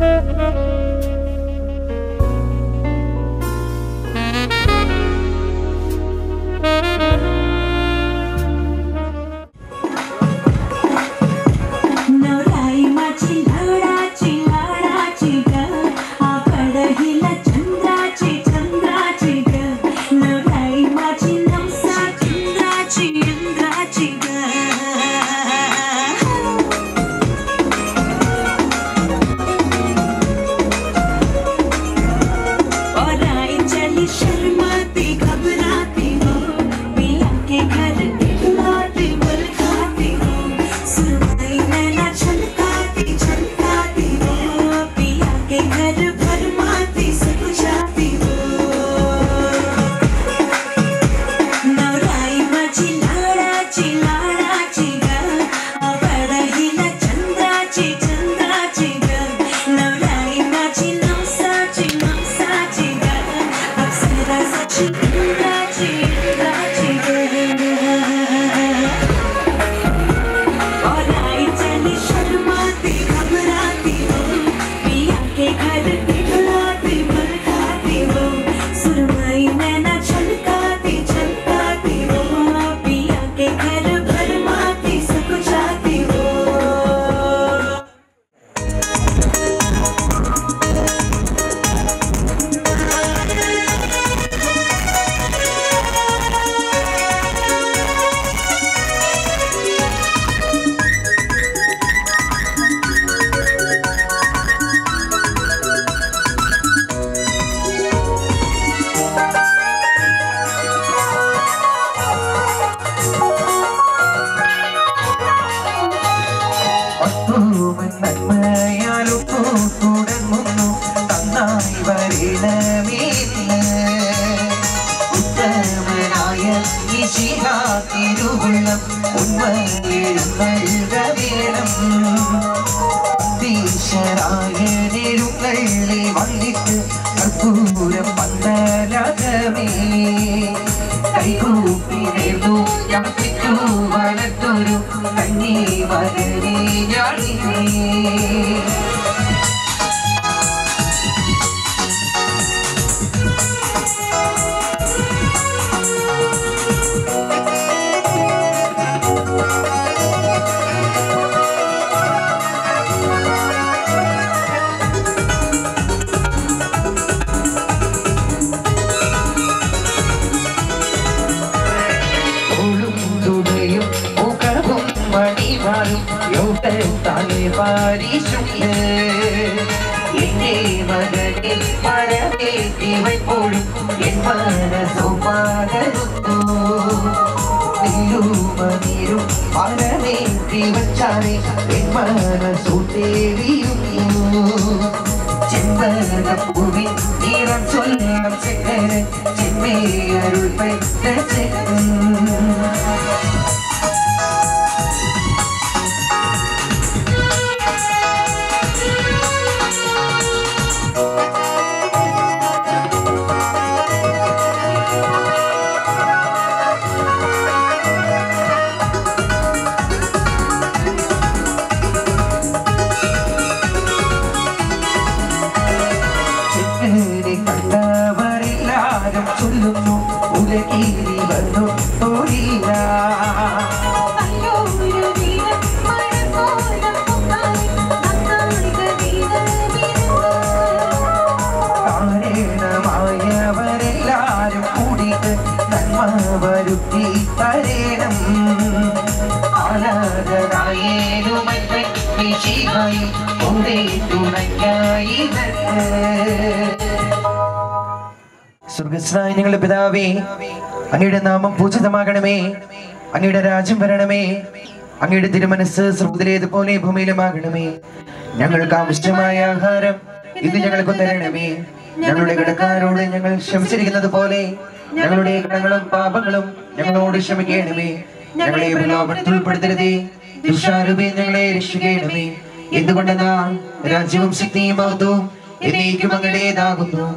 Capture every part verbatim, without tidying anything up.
സ്വർഗ്ഗസ്ഥനായ ഞങ്ങളുടെ പിതാവേ, അങ്ങയുടെ നാമം പൂജിതമാകണമേ, അങ്ങയുടെ രാജ്യം വരണമേ, അങ്ങയുടെ തിരുമനസ് സ്വർഗ്ഗത്തിലേതുപോലെ ഭൂമിയിലുമാകണമേ. ഞങ്ങൾക്ക് ആവശ്യമായ ആഹാരം ഇത് ഞങ്ങൾക്ക് തരണമേ. ഞങ്ങളുടെ കടക്കാരോട് ഞങ്ങൾ ക്ഷമിച്ചിരിക്കുന്നത് പോലെ ഞങ്ങളുടെ കടങ്ങളും പാപങ്ങളും ഞങ്ങളോട് ക്ഷമിക്കണമേ. ഞങ്ങളെ പ്രലോഭനത്തിൽ ഉൾപ്പെടുത്തരുതേ, ദുഷ്ടാരൂപേ ഞങ്ങളെ രക്ഷിക്കണമേ. എന്തുകൊണ്ടെന്നാൽ രാജ്യവും ശക്തിയും മഹത്വവും എന്നേക്കും അങ്ങയുടേതാകുന്നു.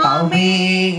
ആമേൻ.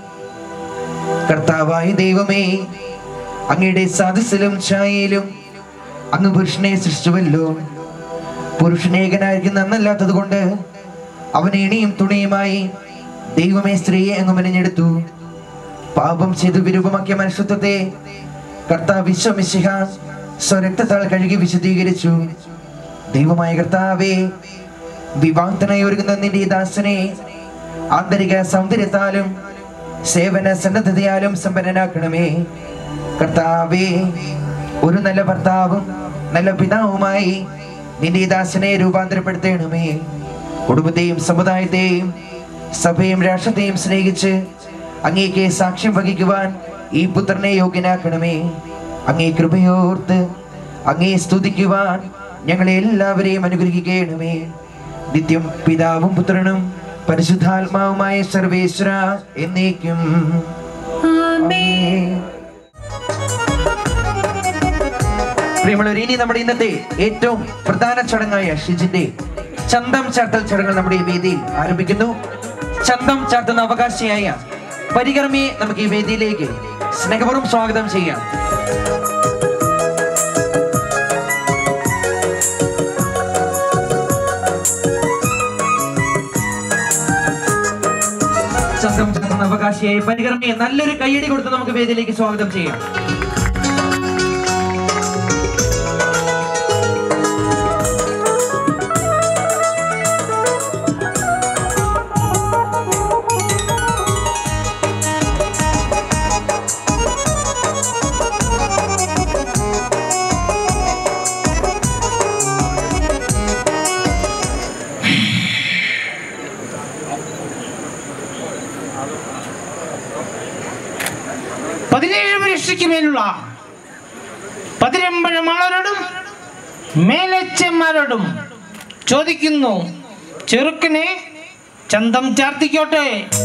കർത്താവായ ദൈവമേ, അങ്ങയുടെ സാദസ്സിലും ഛായയിലും അങ്ങ് പുരുഷനെ സൃഷ്ടിച്ചുവല്ലോ. പുരുഷനേകനായിരിക്കും നന്നല്ലാത്തത് കൊണ്ട് അവൻ എണിയും തുണയുമായി. ദൈവമേ, സ്ത്രീയെ അങ്ങ് മെനഞ്ഞെടുത്തു. പാപം ചെയ്തു വിരൂപമാക്കിയ മനുഷ്യത്വത്തെ കർത്താവ് വിശ്വമിശിഹ സ്വരക്തത്താൽ കഴുകി വിശദീകരിച്ചു. ദൈവമായ കർത്താവേ, വിവാഹത്തിനായി ഒരുങ്ങുന്ന നിന്റെ ദാസനെ ആന്തരിക സൗന്ദര്യത്താലും സേവന സന്നദ്ധതയാലും സമ്പന്നനാക്കണമേ. കർത്താവേ, ഒരു നല്ല ഭർത്താവും നല്ല പിതാവുമായി നിന്റെ ദാസനെ രൂപാന്തരപ്പെടുത്തണമേ. കുടുംബത്തെയും സമുദായത്തെയും സഭയും രാഷ്ട്രത്തെയും സ്നേഹിച്ച് അങ്ങേക്ക് സാക്ഷ്യം വഹിക്കുവാൻ ഈ പുത്രനെ യോഗ്യനാക്കണമേ. അങ്ങേ കൃപയോർത്ത് അങ്ങേ സ്തുതിക്കുവാൻ ഞങ്ങളെ എല്ലാവരെയും അനുഗ്രഹിക്കണമേ. നിത്യം പിതാവും പുത്രനും പരിശുദ്ധാത്മാവുമായ സർവേശ്വര എന്നേക്കും ആമേൻ. പ്രിയമുള്ളവരെ, ഇനി നമ്മുടെ ഇന്നത്തെ ഏറ്റവും പ്രധാന ചടങ്ങായ ഷിജിന്റെ ചന്തം ചാർത്തൽ ചടങ്ങ് നമ്മുടെ ഈ വേദിയിൽ ആരംഭിക്കുന്നു. ചന്തം ചാർത്തുന്ന അവകാശിയായ പരികർമ്മിയെ നമുക്ക് ഈ വേദിയിലേക്ക് സ്നേഹപൂർവ്വം സ്വാഗതം ചെയ്യാം. ചന്തം ചാർത്തുന്ന അവകാശിയായ പരികർമ്മിയെ നല്ലൊരു കയ്യടി കൊടുത്ത് നമുക്ക് വേദിയിലേക്ക് സ്വാഗതം ചെയ്യാം. പതിനേഴ് വർഷയ്ക്ക് മേലുള്ള പതിരമ്പഴമാളരോടും മേലച്ചന്മാരോടും ചോദിക്കുന്നു, ചെറുക്കനെ ചന്തം ചാർത്തിക്കോട്ടെ.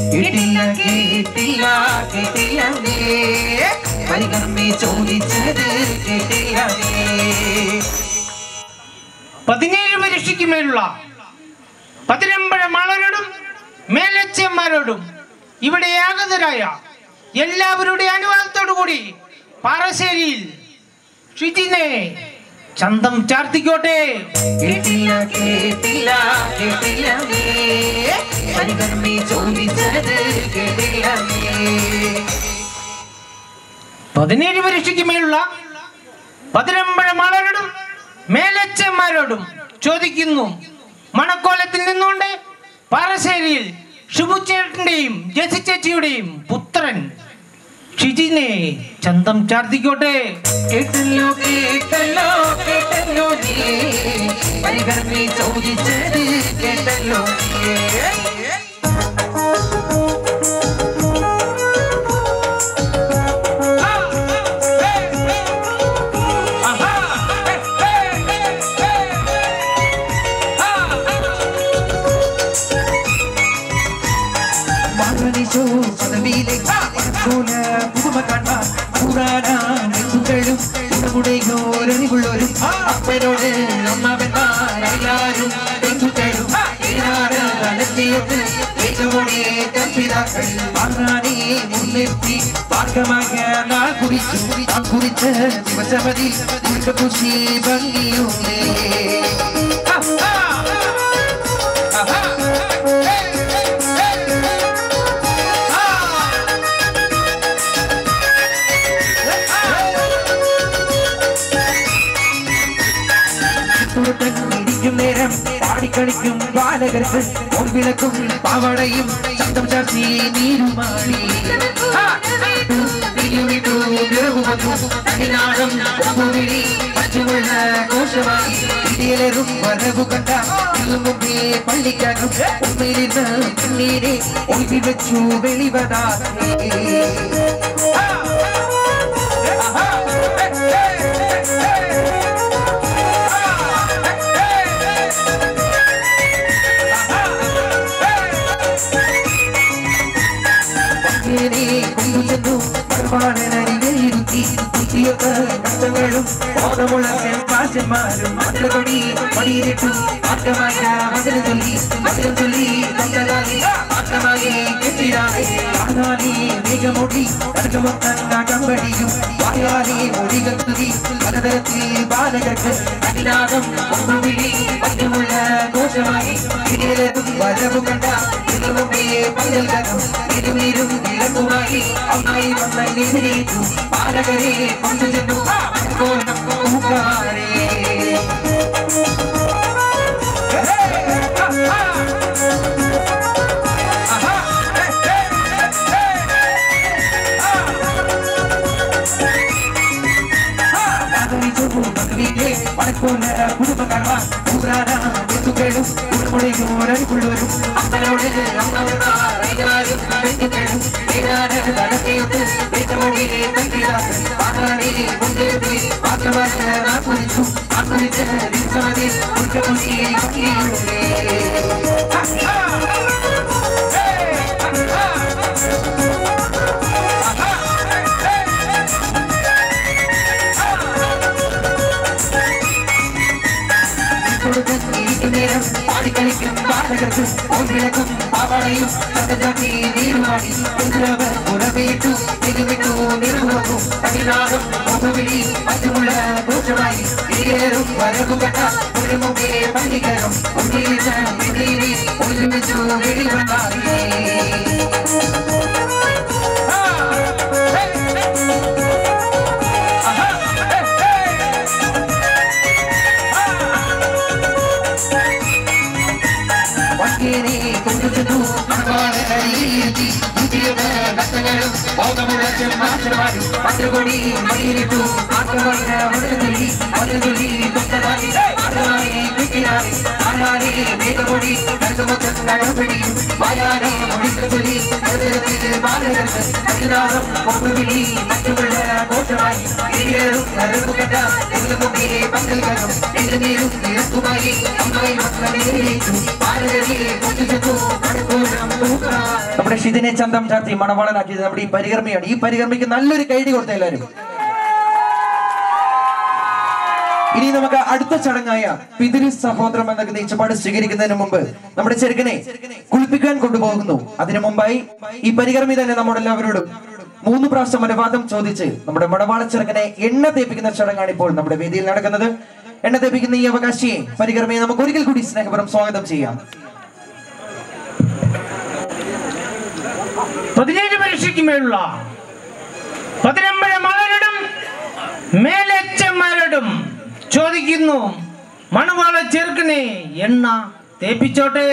പതിനേഴ് വർഷയ്ക്ക് മേലുള്ള പതിരമ്പഴമാളരോടും മേലച്ചന്മാരോടും ഇവിടെ ആഗതരായ എല്ലാവരുടെ അനുവാദത്തോടു കൂടി പാറശ്ശേരിയിൽ ഷിജിനെ ചന്തം ചാർത്തിക്കോട്ടെ. പതിനേഴ് വർഷയ്ക്ക് മേലുള്ള പതിരമ്പഴമാളരോടും മേലച്ചന്മാരോടും ചോദിക്കുന്നു, മണക്കോലത്തിൽ നിന്നുകൊണ്ട് പാറശ്ശേരിയിൽ ഷിബുച്ചേട്ടന്റെയും ജെസി ചേച്ചിയുടെയും പുത്രൻ ഷിജിനെ ചന്തം ചാർത്തിക്കോട്ടെ. കേട്ടല്ലോ കേട്ടല്ലോ കേട്ടല്ലോ നീ പരികർമ്മി ചോദിച്ചത് കേട്ടല്ലോ. ും അപ്പനോട് അമ്മവന്മാരെല്ലാരും മുൻനിർത്തി പാർക്കമായ നാൾ കുറിച്ചു കുറിച്ച് ദിവസമതി കുശി ഭംഗിയുമേ. നേരം പാടിക്കളിക്കും ബാലകർക്ക് വിളക്കും പാവടയും ചന്തം ചാർത്തി നീരുമാറി പച്ചുമുള്ള കോശമായി ഇതിലേറും വരവു കണ്ട മുമ്പേ പള്ളിക്കാരും ഉമ്മയിലിരുന്ന് പിന്നീട് ഒളിപ്പി വെച്ചു വെളിവതാ. കഷ്ടങ്ങളും ബോധമുള്ള പാശന്മാരും മക്കളൊടി പണിയിട്ടു മാത്രമായ മതിൽ ചൊല്ലി മതിൽ ചൊല്ലി മാത്രമായി കെട്ടിടാതെ വേഗമൊടി കമ്പടിയും വായാലി ഒടികൾ തുതി പലതരത്തിൽ ബാലകർക്ക് അതിനാകം ഒന്നുവിളി മറ്റുമുള്ള ദോഷമായി വര വരവു കണ്ട പന്തൽകരം ഇരുന്നിരും ഇളകുമായി അമ്മായി വന്നെതിരേറ്റു പാലകരെ കൊണ്ടുചെന്നു പൂക്കാരേ കുടുംബക്കാർ ും കുടുംബുള്ളവരും അമ്മയോട് അമ്മമാരും ആസ്വദിച്ചു ആസ്വദിച്ച് പാടിക്കളിക്കും പാതകർക്കും ഓർവിളക്കും പാവാടയും സതജാതി നീരുമാടി ഉറവിട്ടു തിരുവിട്ടു നിറവു തമിഴ്നാടും മുഖവിളി മറ്റുമുള്ള ദോഷമായി ഇരിയേറും വരകുകട്ട ഒരു മുഖേ പള്ളിക്കരം ഒരുമിച്ചു വെളിവണ്ടായി കൊണ്ടുചെന്നു നഷ്ടങ്ങളും ബോധമുള്ള ചെറുമാശമായി പത്തുകൊടി മണിയിലിട്ടു ആക്രമണി മധുരൊലി തൊട്ടതായി ആരായി കിട്ടിയായി ആരായി മേഘമൊഴി കരുതുമൊഴിയും വായാനെ ഒഴിച്ചൊലി ബാലകർക്ക് അതിനാറും കൊമ്പുവിളി മറ്റുമുള്ള കോട്ടമായി ഇരിയേറും നരമ്പുകെട്ട മുഖേ പങ്കൽകളും എഴുന്നേരും ഇറക്കുമായി അമ്മായി മക്കളിലേക്കു ബാലകരെ കൊണ്ടുചെന്നു നമ്മുടെ ഷിജിനെ ചന്തം ചാർത്തി മണവാളനാക്കിയത് നമ്മുടെ ഈ പരികർമ്മിയാണ്. ഈ പരികർമ്മിക്ക് നല്ലൊരു കൈഡി കൊടുത്ത എല്ലാവരും. ഇനി നമുക്ക് അടുത്ത ചടങ്ങായ പിതൃ സഹോദരം എന്ന നെയ്ച്ചപ്പാട് സ്വീകരിക്കുന്നതിന് മുമ്പ് നമ്മുടെ ചെറുക്കനെ കുളിപ്പിക്കാൻ കൊണ്ടുപോകുന്നു. അതിനു മുമ്പായി ഈ പരികർമ്മി തന്നെ നമ്മുടെ എല്ലാവരോടും മൂന്ന് പ്രാവശ്യം അനുവാദം ചോദിച്ച് നമ്മുടെ മണവാള ചെറുക്കനെ എണ്ണ തേപ്പിക്കുന്ന ചടങ്ങാണ് ഇപ്പോൾ നമ്മുടെ വേദിയിൽ നടക്കുന്നത്. എണ്ണ തേപ്പിക്കുന്ന ഈ അവകാശിയെ പരികർമ്മയെ നമുക്ക് ഒരിക്കൽ കൂടി സ്നേഹപൂർവ്വം സ്വാഗതം ചെയ്യാം. പതിനേഴ് പരീക്ഷയ്ക്ക് മേലുള്ള പതിനമ്പഴ മലരോടും മേലച്ചന്മാരോടും ചോദിക്കുന്നു, മണവാള ചെറുക്കനെ എണ്ണ തേപ്പിച്ചോട്ടെ.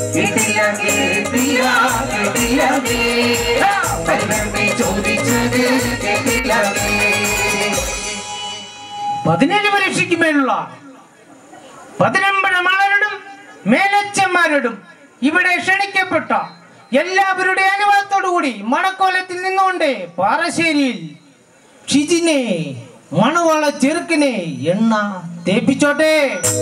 പതിനേഴ് പരീക്ഷയ്ക്ക് മേലുള്ള പതിനമ്പഴ മലരോടും മേലച്ചന്മാരോടും ഇവിടെ ക്ഷണിക്കപ്പെട്ട എല്ലാവരുടെ അനുവാദത്തോടുകൂടി മണക്കോലത്തിൽ നിന്നുകൊണ്ട് പാറശ്ശേരിയിൽ ഷിജിനെ മണവാള ചെറുക്കനെ എണ്ണ തേപ്പിച്ചോട്ടെ.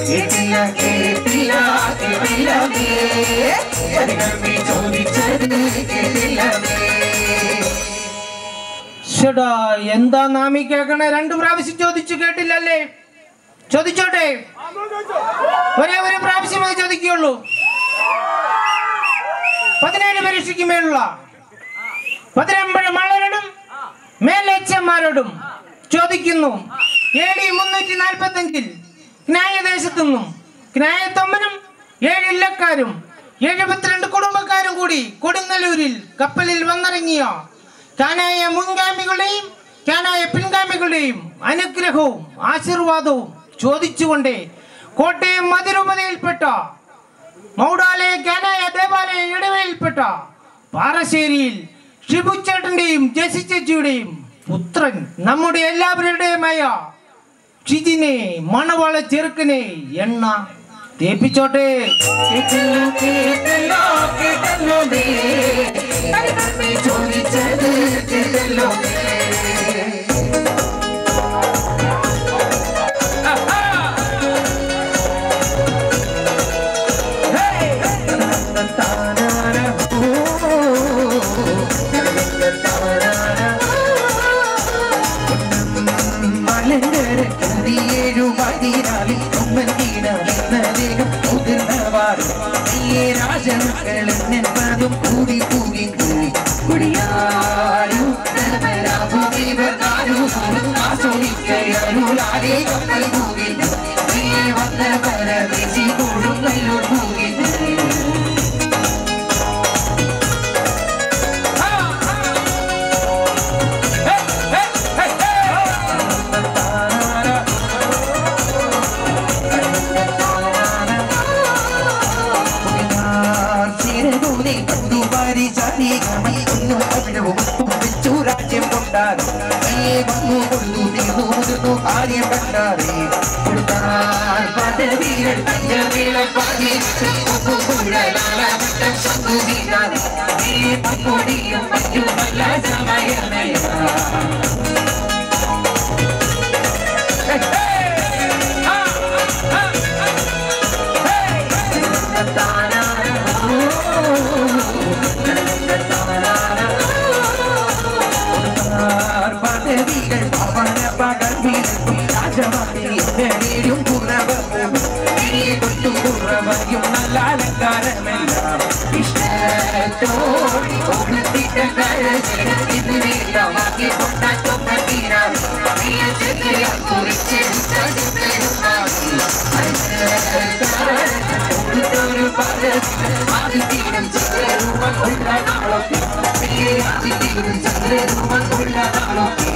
എന്താ നാമി കേൾക്കണേ? രണ്ടു പ്രാവശ്യം ചോദിച്ചു കേട്ടില്ലല്ലേ? ചോദിച്ചോട്ടെ, ഒരേ ഒരു പ്രാവശ്യമേ ചോദിക്കുള്ളൂ. പതിനേഴ് പരീക്ഷയ്ക്ക് മേലുള്ള പതിനമ്പഴ മലരോടും മേലച്ചന്മാരോടും ചോദിക്കുന്നു, എ ഡി മുന്നൂറ്റി നാൽപ്പത്തി അഞ്ചിൽ ന്യായദേശത്തു നിന്നും ന്യായത്തൊമ്പനും ഏഴ് ഇല്ലക്കാരും എഴുപത്തിരണ്ട് കുടുംബക്കാരും കൂടി കൊടുങ്ങല്ലൂരിൽ കപ്പലിൽ വന്നിറങ്ങിയ കാനായ മുൻഗാമികളുടെയും കാനായ പിൻഗാമികളുടെയും അനുഗ്രഹവും ആശീർവാദവും ചോദിച്ചുകൊണ്ട് കോട്ടയം മതിരൂപതയിൽപ്പെട്ട മൗഡാലയ കാനായ ദേവാലയ ഇടവയിൽപ്പെട്ട പാറശ്ശേരിയിൽ ഷിബുച്ചേട്ടന്റെയും ജെസി ചേച്ചിയുടെയും പുത്രൻ നമ്മുടെ എല്ലാവരുടെയുമായ ഷിജിനെ മണവാള ചെറുക്കനെ എണ്ണ തേപ്പിച്ചോട്ടെ. രാജമക്കളെന്നതും കൂടി കൂടി കൂടി കുടിയാരും ആസ്വദിക്കരുളാതെ കപ്പൽ കൂടി വന്ന പരദേശി കൂടും കല്ലൂർ കൂടി ചാടി കാണിക്കുന്നു അവിടവും വെച്ചു രാജ്യം കൊണ്ടാടി വന്നു കൊണ്ടു തീർന്നു മുതിർന്നു ആര്യം കണ്ടാറേ കൊടുത്താൽ പദവികൾ പഞ്ചവേളപ്പാടി പൊടിയും മറ്റുമല്ല സമയമല്ല പദവികൾ പവന പകർന്നിരിക്കും രാജമാതിരിയും കുറവും ും കുറവയും നല്ല അലങ്കാരമെല്ലാം ഇഷ്ടത്തോടി കൊടുത്തിട്ട് കരമാക്കി കൊണ്ടാറ്റൊക്കെ തീരാൻ കുറിച്ച് കൊടുത്തൊരു പദവിയും ചന്ദ്രരൂപമുള്ള നാളൊക്കെ ചന്ദ്രരൂപമുള്ള നാളൊക്കെ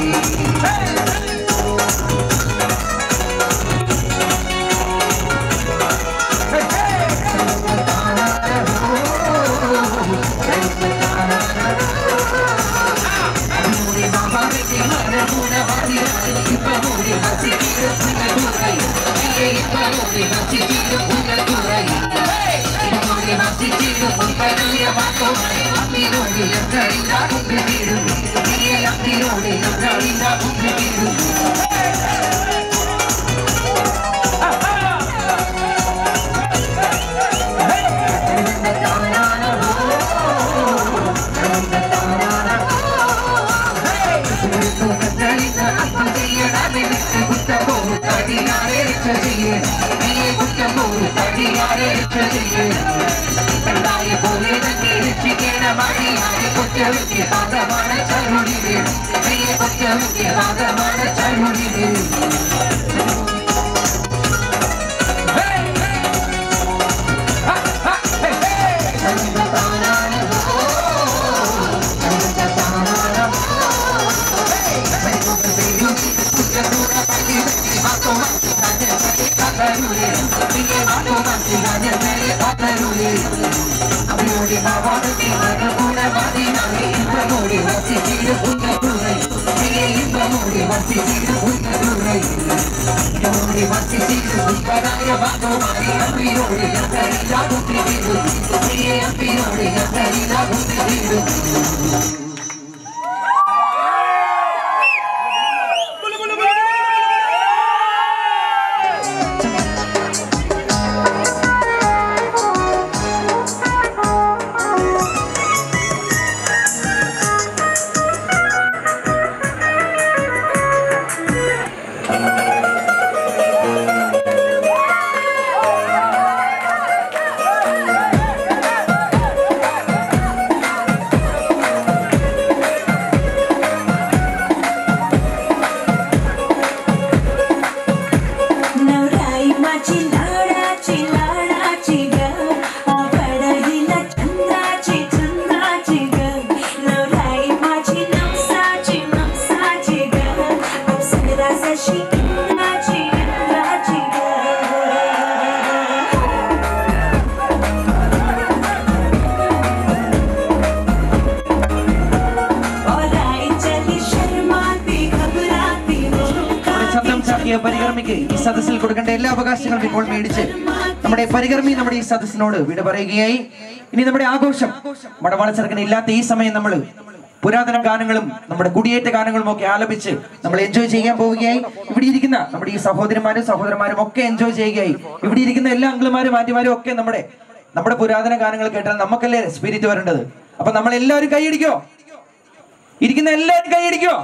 പരികർമ്മിക്ക് ഈ സദസ്സിൽ കൊടുക്കേണ്ട എല്ലാ അവകാശങ്ങളും ഇപ്പോൾ മേടിച്ച് നമ്മുടെ പരികർമ്മി നമ്മുടെ ഈ സദസ്സിനോട് വിട പറയുകയായി. ഇനി നമ്മുടെ ആഘോഷം മടവാള ചെറുക്കന് ഇല്ലാത്ത ഈ സമയം നമ്മൾ പുരാതന ഗാനങ്ങളും നമ്മുടെ കുടിയേറ്റ ഗാനങ്ങളും ഒക്കെ ആലപിച്ച് നമ്മൾ എൻജോയ് ചെയ്യാൻ പോവുകയായി. ഇവിടെ ഇരിക്കുന്ന നമ്മുടെ ഈ സഹോദരന്മാരും സഹോദരന്മാരും ഒക്കെ എൻജോയ് ചെയ്യുകയായി. ഇവിടെ ഇരിക്കുന്ന എല്ലാ അങ്കിളുമാരും ആന്റിമാരും ഒക്കെ നമ്മുടെ നമ്മുടെ പുരാതന ഗാനങ്ങൾ കേട്ടാൽ നമുക്കല്ലേ സ്പിരിറ്റ് വരേണ്ടത്. അപ്പൊ നമ്മൾ എല്ലാവരും കൈയടിക്കോ? ഇരിക്കുന്ന എല്ലാവരും കൈയടിക്കോ?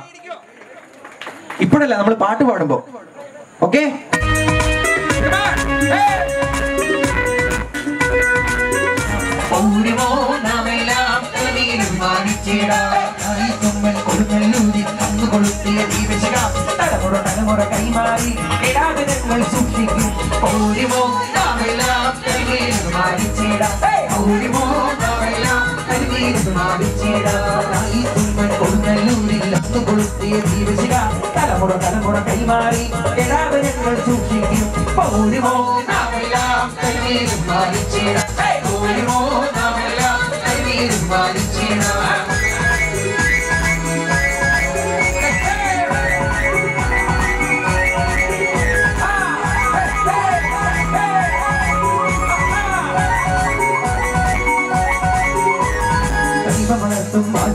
ഇപ്പോഴല്ല, നമ്മൾ പാട്ട് പാടുമ്പോ. ഓക്കെ, തലമുറ തലമുറ കൈമാറി ഇടാതങ്ങൾ സൂക്ഷിക്കും. ഓരിമോ നാമെല്ലാം ഓരിമോ നാമെല്ലാം തലമുറ തലമുറ കൈമാറി ഇടാതങ്ങൾ സൂക്ഷിക്കും. ഓരിമോ നാമെല്ലാം ഓരിമോ നാമെല്ലാം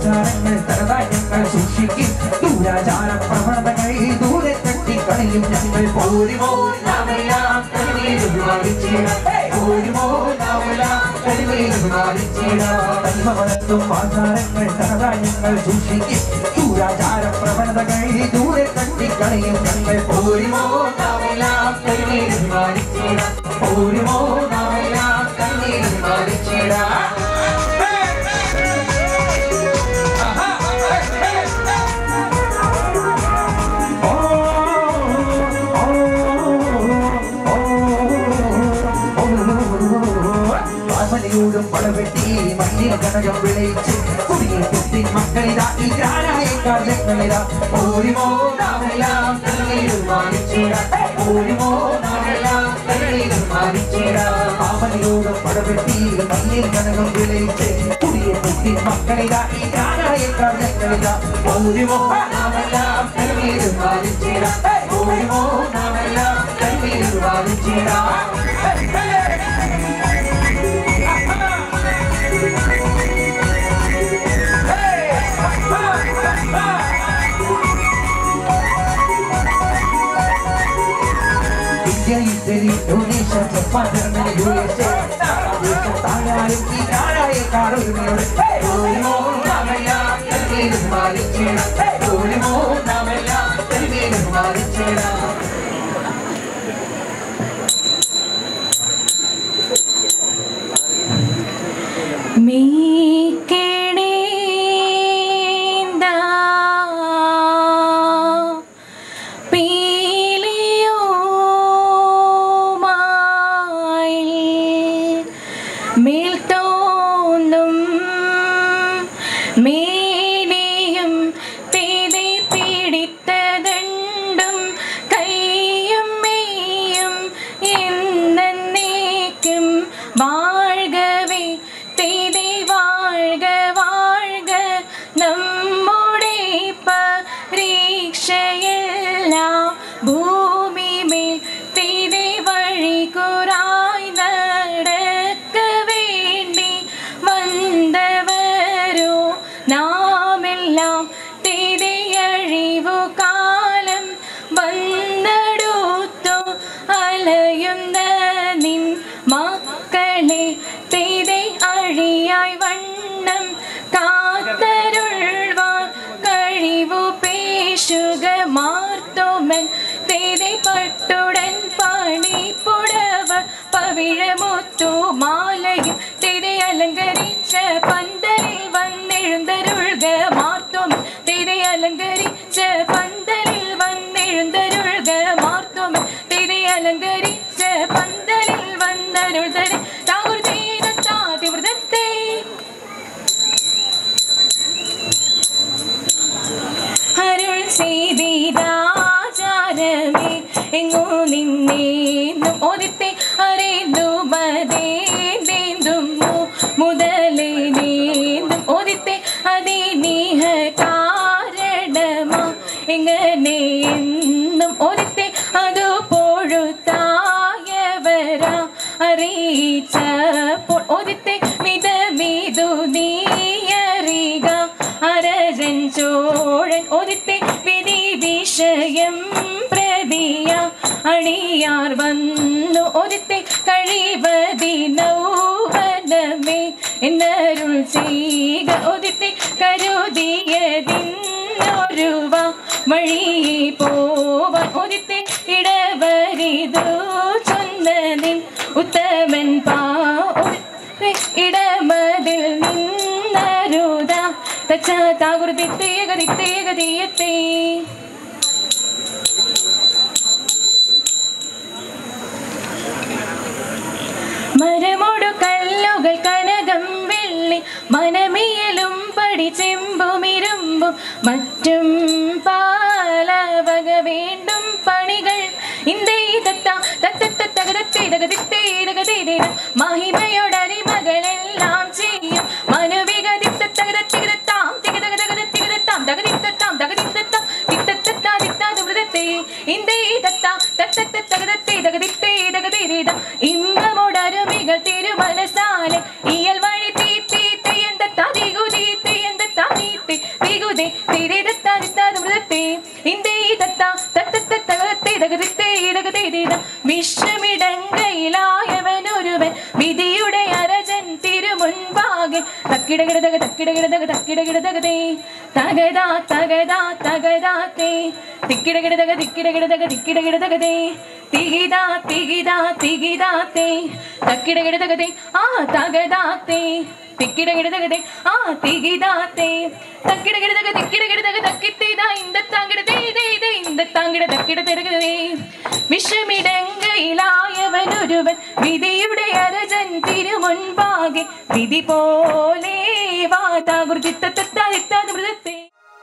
ആചാരങ്ങൾ തനതായി ഞങ്ങൾ സൂക്ഷിക്കും ദൂരാചാര പ്രവണതകൾ ദൂരെ തട്ടി കളയും ഞങ്ങൾ പോരുമോ നാമെല്ലാം കരിമേലും മാറിച്ചിടാം പോരുമോ നാമെല്ലാം കരിമേലും മാറിച്ചിടാം തനിമ വളർത്തും ആചാരങ്ങൾ തനതായി ഞങ്ങൾ സൂക്ഷിക്കും ദൂരാചാര പ്രവണതകൾ ദൂരെ തട്ടി കളയും ഞങ്ങൾ പോരുമോ നാമെല്ലാം കരിമേലും മാറിച്ചിടാം പോരുമോ നാമെല്ലാം കരിമേലും മാറിച്ചിടാം ോടും പടവെട്ടി മണ്ണിൽ കനകം വിളയിച്ച് കുടിയെ കുത്തി മക്കളിതാ ഈ ഗ്രാനായ കാലങ്ങളിതാ പോരുമോ നാമെല്ലാം കണ്ണീരും മാറിച്ചിടാം പോരുമോ നാമെല്ലാം കണ്ണീരും മാറിച്ചിടാം പാവനയോടും പടവെട്ടി മണ്ണിൽ കനകം വിളയിച്ച് കുടിയെ കുത്തി മക്കളിതാ ഈ ഗ്രാനായ കാലങ്ങളിതാ പോരുമോ നാമെല്ലാം കണ്ണീരും മാറിച്ചിടാം പോരുമോ നാമെല്ലാം കണ്ണീരും മാറിച്ചിടാം India, Italy, Indonesia, Japan, Germany, U S A, തായാലും ഈ നാടായ കാറുകളോട് പോരുമോ നാമെല്ലാം കരിമേലും മാറിച്ചിടാം പോരുമോ നാമെല്ലാം കരിമേലും മാറിച്ചിടാം പട്ടുടൻ പണി പുടവ പവിഴമുത്തു മാലയും തിരെ അലങ്കരിച്ച പന്തലിൽ വന്നെഴുന്തരുൾക മാർത്തും തിരെ അലങ്കരിച്ച പന്തലിൽ വന്നെഴുന്തരുൾക മാർത്തും തിരെ അലങ്കരിച്ച പന്തലിൽ വന്നരുൾതരെ താകുർതീരത്താതിവൃതത്തെ അരുൾ ചെയ്തിരാചാരമേ എങ്ങോ നിന്നേന്നും ഒരിത്തെ അറിയുമതേന്തും മുതലേ നീന്തും ഒരിത്തെ അതിനീഹ കാരണമാ എങ്ങനെ എന്നും ഒരിത്തെ അതു പൊഴുത്തായവരാ അറിയിച്ചപ്പോൾ ഒരിത്തെ മിതമിതു നീയറിക അരജൻ ചോഴൻ ഒരിത്തെ വിധി വിഷയം പ്രതിയ അണിയാർ വന്നു ഒരിത്തെ കഴിവതിനൗവനമേ എന്നരുൾ ചെയ്ക ഒരിത്തെ കരുതിയതിന്നൊരുവ വഴിയെ പോവ ഒരിത്തെ ഇടവരിതു ചൊന്നതിൻ ഉത്തമൻ പാ ഇടമതിൽ നിന്നരുത തച്ചാതാകുർതിത്തേ ഗതിത്തേ ഗതിയത്തേ മരമോടു കല്ലുകൾ കനകം വെള്ളി മനമിയലും പടി ചെമ്പുമിരുമ്പും മറ്റും പാലവക വേണ്ടും പണികൾ മഹിമയോടരിമകളെല്ലാം ചെയ്യും മനുവികതിത്താം തികതകതകതിത്താം തകതിത്താം തകതിത്താം തിത്തത്താ തിത്താമൃതത്തെ ഇന്ദേ തത്താ തത്തത്തകതത്തെ തകതിത്തേ തകതിരിത ഇമ്പമോടരുമികൾ തിരുമനസാലെ ഇയൽ വഴി തീ തീ തീ എന്ത തതികുതി തീ എന്ത തതി മുൻപാകെ തക്കിടകിടതക തക്കിടകിടതക തക്കിടകിടതകതേ തകതാ തകതാ തകതാത്തേ തിക്കിടകിടതക തിക്കിടകിടതക തിക്കിടകിടതകതേ തികിതാ തികിതാ തികിതാത്തേ തക്കിടകിടതകതേ ആ തകതാത്തേ തിക്കിടകിടതകതേ ആ തികിതാത്തേ തക്കിടകിടതക തിക്കിടകിടതക തക്കിത്തേതാ ഇന്തത്താങ്കിടതേ ദേ ദേ ഇന്തത്താങ്കിട തക്കിടതകതേ വിഷമിടങ്കയിലായവനൊരുവൻ വിധിയുടെ അരജൻ തിരുമുൻപാകെ വിധി പോലെ വാതാകുർജിത്തത്താ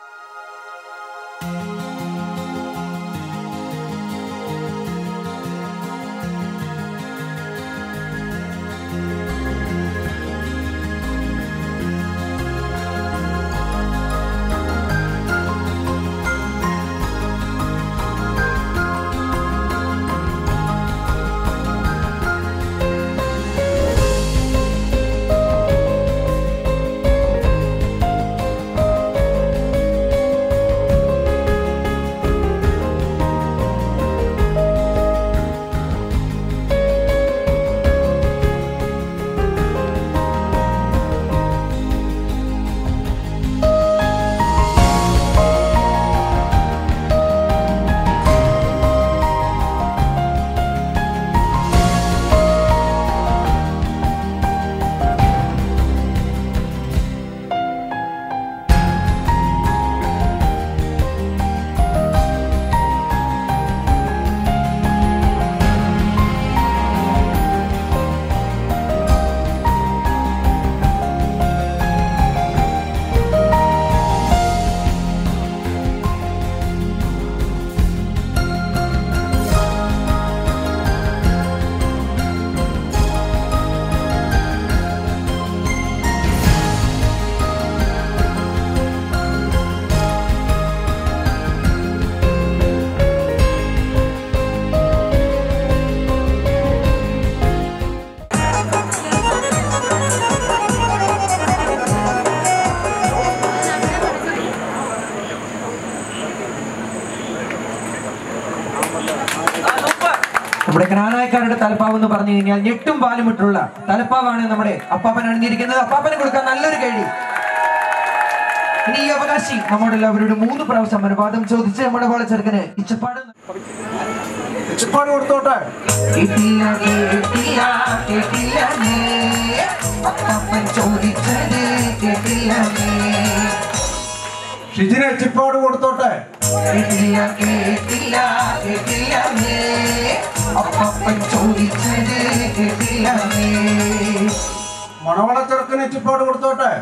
നമ്മുടെ ഗ്രാനായക്കാരുടെ തലപ്പാവ് എന്ന് പറഞ്ഞു കഴിഞ്ഞാൽ ഞെട്ടും പാലുമിട്ടുള്ള തലപ്പാവാണ് നമ്മുടെ അപ്പാപ്പൻ അണിഞ്ഞിരിക്കുന്നത്. അപ്പാപ്പനെ കൊടുക്കാൻ നല്ലൊരു കേടി. ഇനി ഈ അവകാശി നമ്മുടെ എല്ലാവരോട് മൂന്ന് പ്രാവശ്യം അനുവാദം ചോദിച്ച് നമ്മുടെ പോലെ ചെറുക്കന് ഇച്ചപ്പാട് ഇച്ചപ്പാട് കൊടുത്തോട്ടെ. ഷിജിന് ഇച്ചപ്പാട് കൊടുത്തോട്ടെ. മണവള ചെറുക്കന് ഇച്ചപ്പാട് കൊടുത്തോട്ടെ.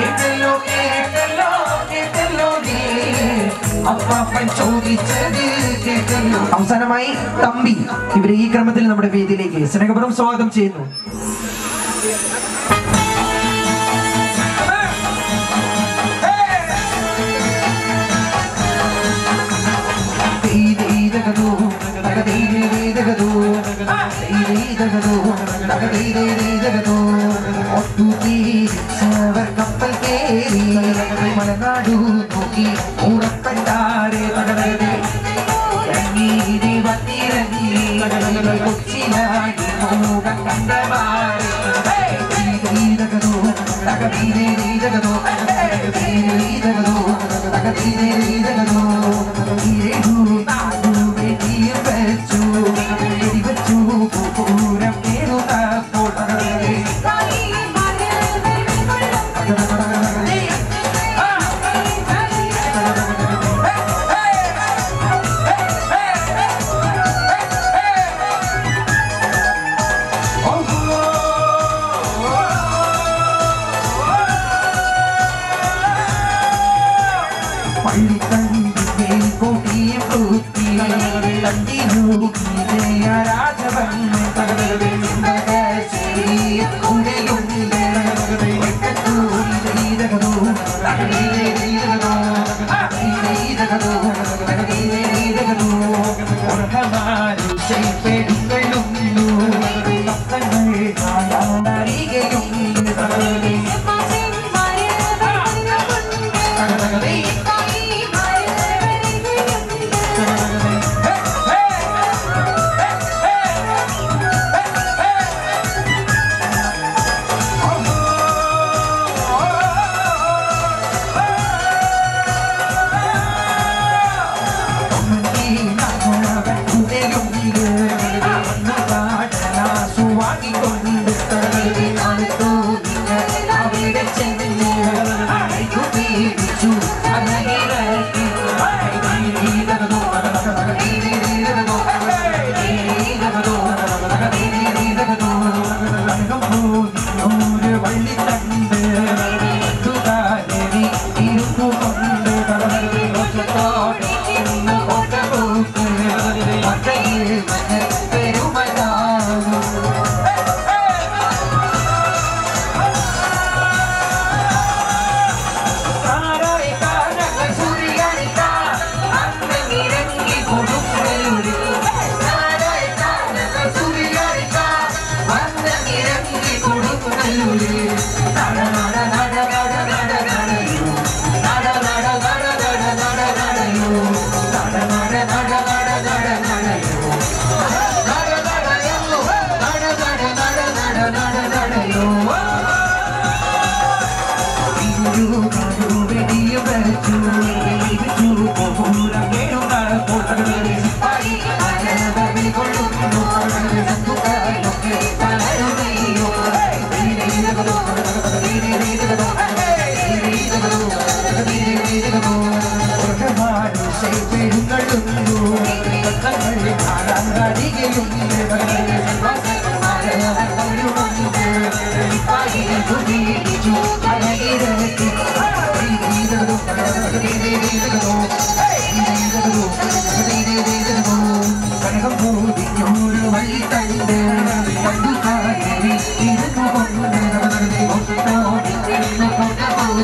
അവസാനമായി തമ്പി. ഇവരെ ഈ ക്രമത്തിൽ നമ്മുടെ വേദിയിലേക്ക് സ്നേഹപൂർവ്വം സ്വാഗതം ചെയ്യുന്നു. കപ്പൽ കേറി മലനാടു നോക്കി ഉറപ്പണ്ടാരെ കൊച്ചിലായി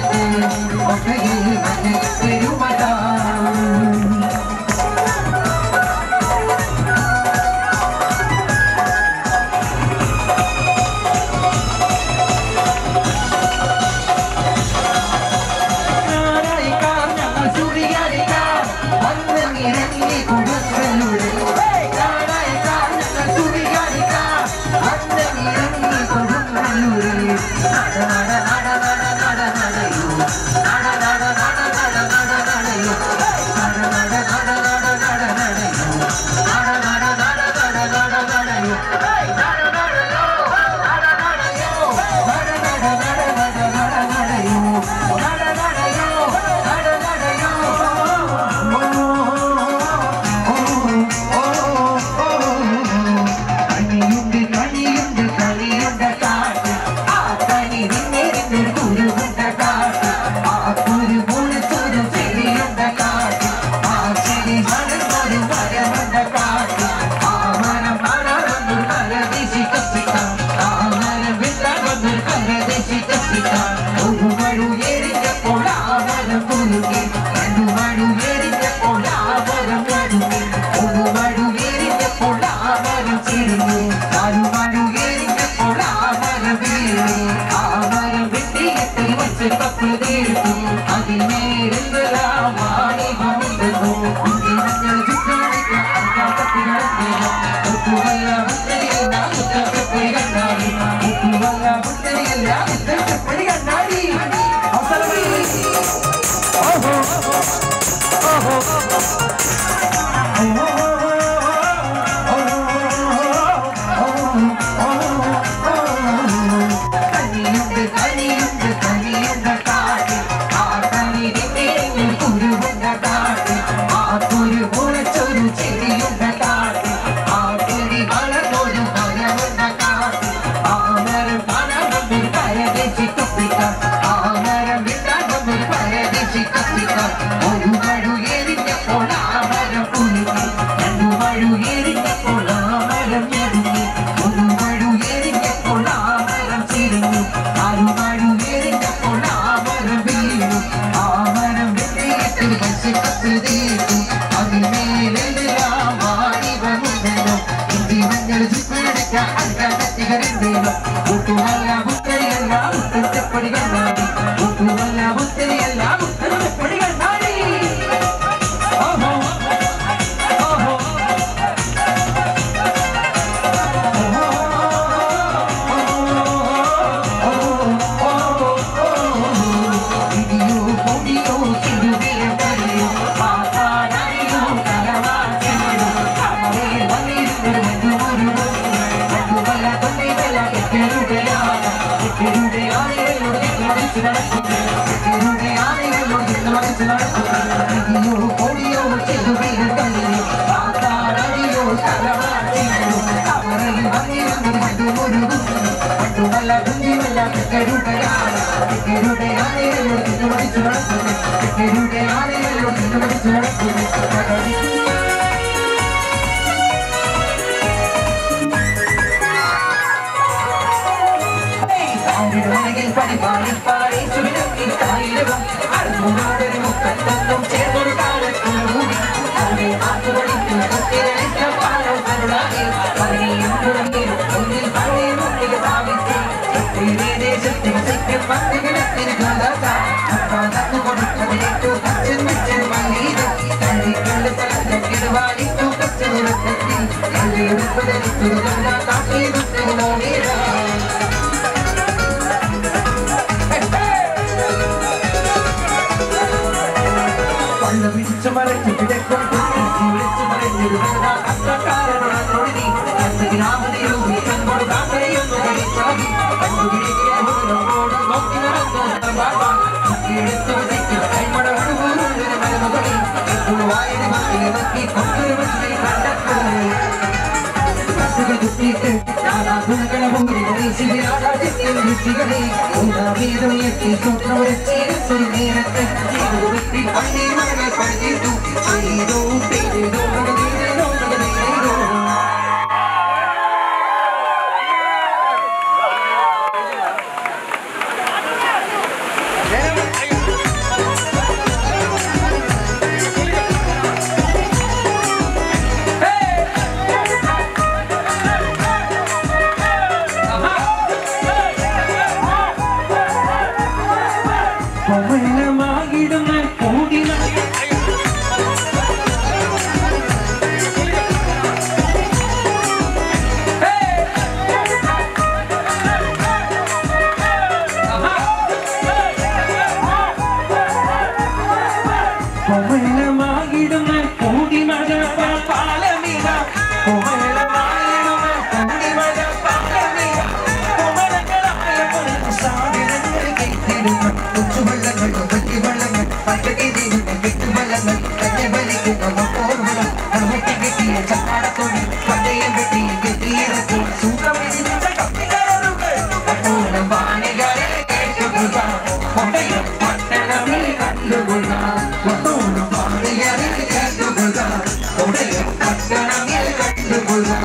Yeah. പങ്കിടുന്ന കൊച്ചുവള്ളങ്ങൾ പറ്റിവള്ളങ്ങൾ പച്ചടി തീരുന്ന കെട്ടുവള്ളങ്ങൾ തന്നെ വലിക്കുന്ന ഓർമ്മകൾ നമുക്ക് കിട്ടിയ ചപ്പാടത്തോടി പട്ടയം കെട്ടിയ കെട്ടിയിറക്കി സൂത്രമിടിച്ച കപ്പികറുകൾ ഓണം വാണികളെ കേട്ടുകൊള്ളുക പട്ടയം പട്ടണമിൽ കണ്ടുകൊള്ളുക ഓണം വാണികളെ കേട്ടുകൊള്ളുക പട്ടയം പട്ടണമിൽ കണ്ടുകൊള്ളുക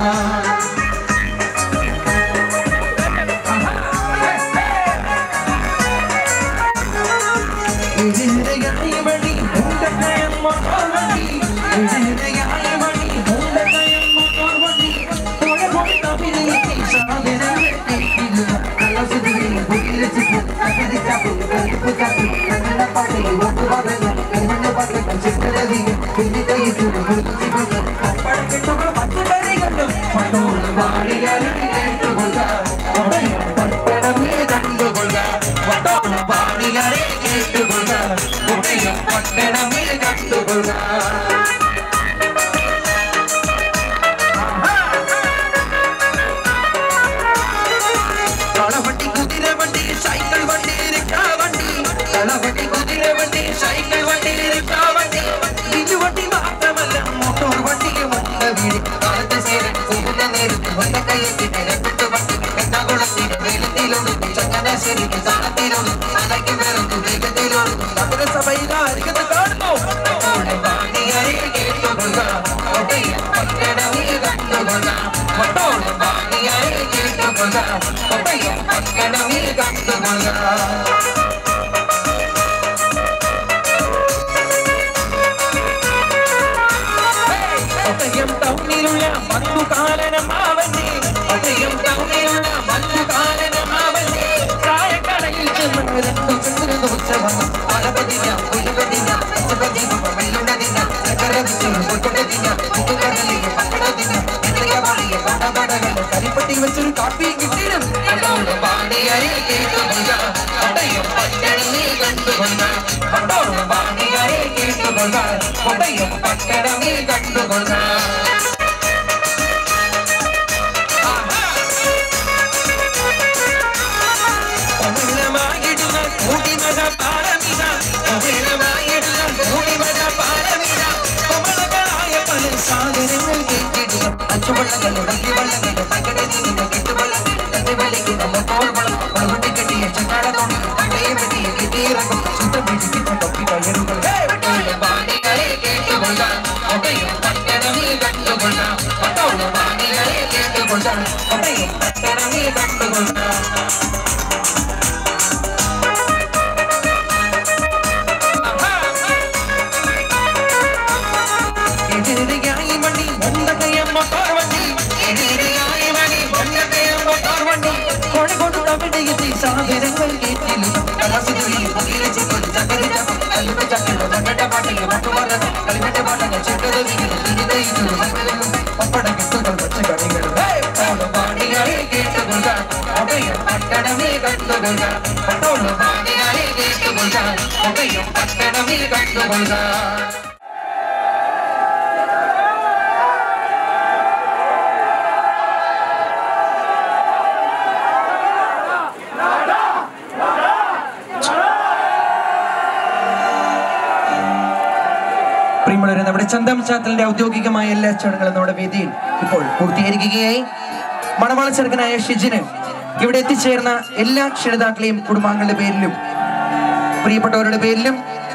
പ്രിയമുള്ളവരെ, നമ്മുടെ ചന്തം ചാത്തലിന്റെ ഔദ്യോഗികമായ എല്ലാ ചടങ്ങുകളും നമ്മുടെ വേദിയിൽ ഇപ്പോൾ പൂർത്തീകരിക്കുകയായി. മണവാള ചെറുക്കനായ ഷിജിന് ഇവിടെ എത്തിച്ചേർന്ന എല്ലാ ക്ഷണിതാക്കളെയും കുടുംബാംഗങ്ങളുടെ പേരിലും പ്രിയപ്പെട്ടവരുടെ പേരിലും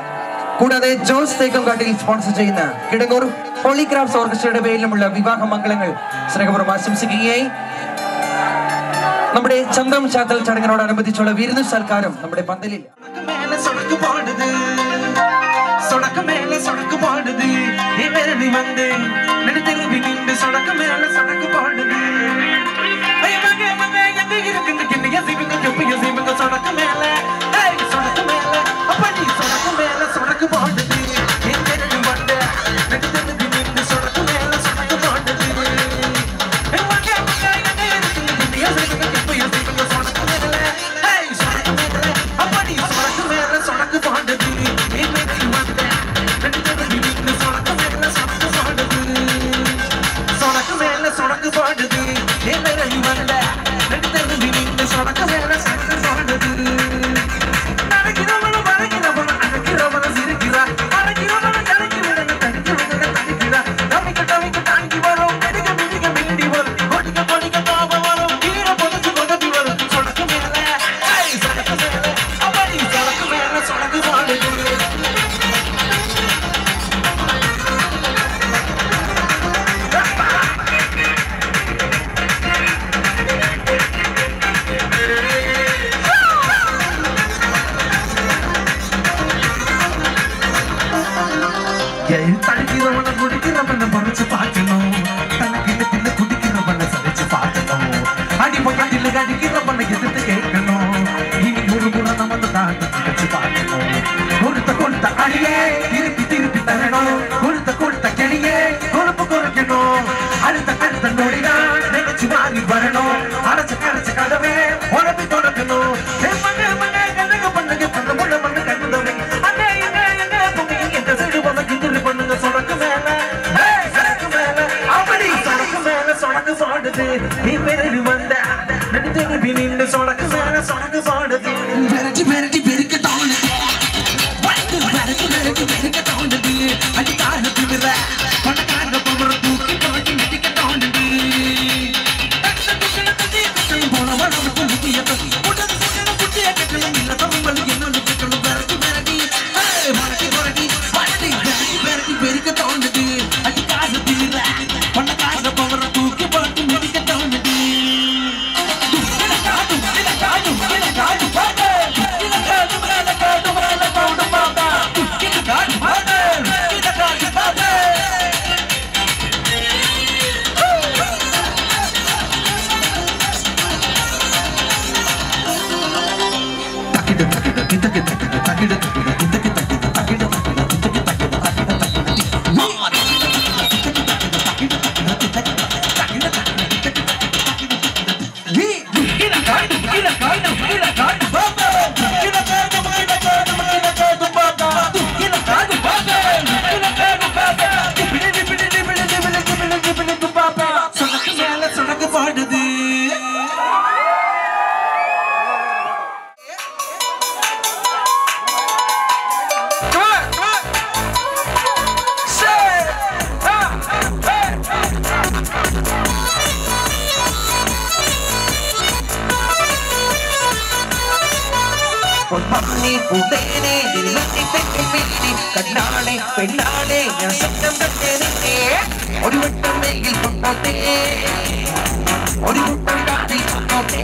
കൂടാതെ ജോസ് തേക്കംകാട്ടിൽ സ്പോൺസർ ചെയ്യുന്ന കിടങ്ങൂർ പോളിക്രാഫ്റ്റ്സ് ഓർക്കസ്ട്രയുടെ പേരിലുമുള്ള വിവാഹ മംഗളങ്ങൾ സ്നേഹപൂർവ്വം ആശംസിക്കുകയായി. നമ്മുടെ ചന്തം ചാത്തൽ ചടങ്ങിനോടനുബന്ധിച്ചുള്ള വിരുന്ന് സൽക്കാരം നമ്മുടെ പന്തലിൽ Sort of குடிக்கிறவன குடிக்கிறவன பறிச்சு பார்க்கணும் தனக்கு தின்னு குடிக்கிறவன சரிச்சு பார்க்கணும் அடி பக்கத்தில் அடிக்கிறவன எதிர்த்து கேட்கணும் இனி ஒரு முறை நம்ம தாண்டி நினைச்சு பார்க்கணும் கொடுத்த கொடுத்த அடியே திருப்பி திருப்பி தரணும் கொடுத்த கொடுத்த கிளியே கொழுப்பு குறைக்கணும் அடுத்த அடுத்த நொடிதான் நினைச்சு மாறி வரணும் அரைச்ச கரைச்ச கதவே உடம்பு தொடக்கணும் பண்ணுங்க பண்ணுங்க பண்ணுங்க பண்ண முள்ள பண்ணு கண்ணுதவே அண்ணே எங்க எங்க பொங்கி எந்த சைடு போல கிண்டுரு பண்ணுங்க சொடக்கு மேல சொடக்கு மேல அப்படி சொடக்கு மேல சொடக்கு சாடுது நீ பெரு வந்த நடித்து நின்று சொடக்கு மேல சொடக்கு சாடுது பெரட்டி பெரட்டி பெருக்க தோணுது பெரட்டி பெரட்டி பெருக்க தோணுது அடி கால திமிர பணக்கார பவர் தூக்கி போட்டு நடிக்க தோணுது போன வளர்ப்பு முக்கிய உடல் சுகன புட்டிய கட்டணும் இல்ல தமிழ் என்னொன்று கட்டணும் பெரட்டி பெரட்டி மரட்டி மரட்டி மரட்டி பெரட்டி பெரட்டி பெருக்க தோணுது அடி கால திமிர பணக்கார பவர் தூக்கி போட்டு நடிக்க தோணுது കണ്ണാണെ പെണ്ണാണെ ഞാൻ സ്വപ്നം കണ്ടേ ഒരു വട്ടം വെയിൽ കൊണ്ടോട്ടേ ഒരു വട്ടം കാട്ടിൽ കൊണ്ടോട്ടേ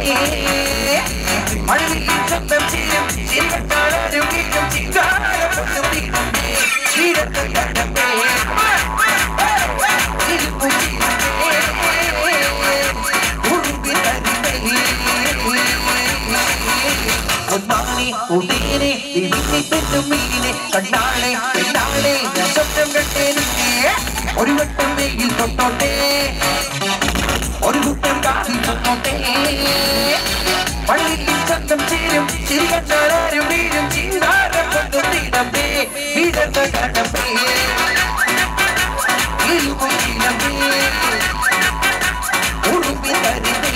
മഴവിൽ ശബ്ദം ചെയ്യും ചിരികട്ടാലും വീണ്ടും ചിങ്കാരം കൊണ്ടും വീടണ്ടേ വീടത്തെ കണ്ടേ ഉടനെ പെണ്ണുമീനെ കണ്ണാളെ പെണ്ണാളെ ഞാൻ സ്വപ്നം കണ്ടേ ഒരു വട്ടം വെയിൽ തൊട്ടോട്ടെ ഒരു വട്ടം കാട്ടിൽ തൊട്ടോട്ടെ പള്ളിയിൽ ശബ്ദം ചേരും ചിരികട്ടാരും വീഴും ചിന്താരം കൊണ്ടും വീടമ്പേ വീടത്തെ കടമ്പേ ഇരുമുടിയിലമ്പേ ഉടുമ്പി തരിമ്പേ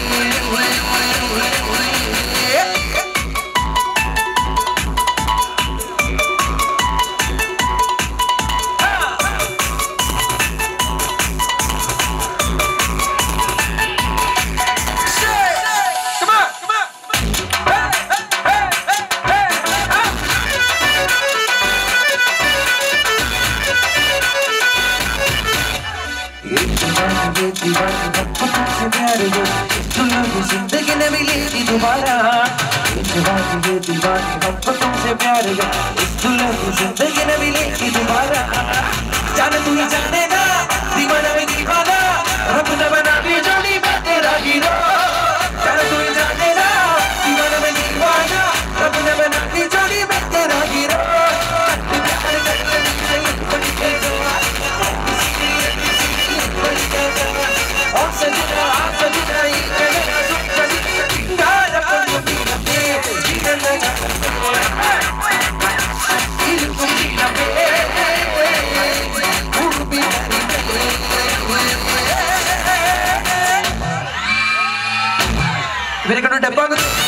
जिंदगी ने मिलेगी दोबारा दीवानी ये दीवानी हम तो तुमसे प्यार है इस दुल्हन की जिंदगी ने मिलेगी दोबारा जाने तू ही जाने ना दीवाना में दीवाना रब ने बना दी जोड़ी मैं तेरा हीरो जाने तू ही जाने ना दीवाना में दीवाना रब ने बना दी जोड़ी मैं तेरा हीरो और सजना सजना ये कहना गाना कोई भी नहीं जीना इल्म जीना पे उर्बी मेरे को डब्बा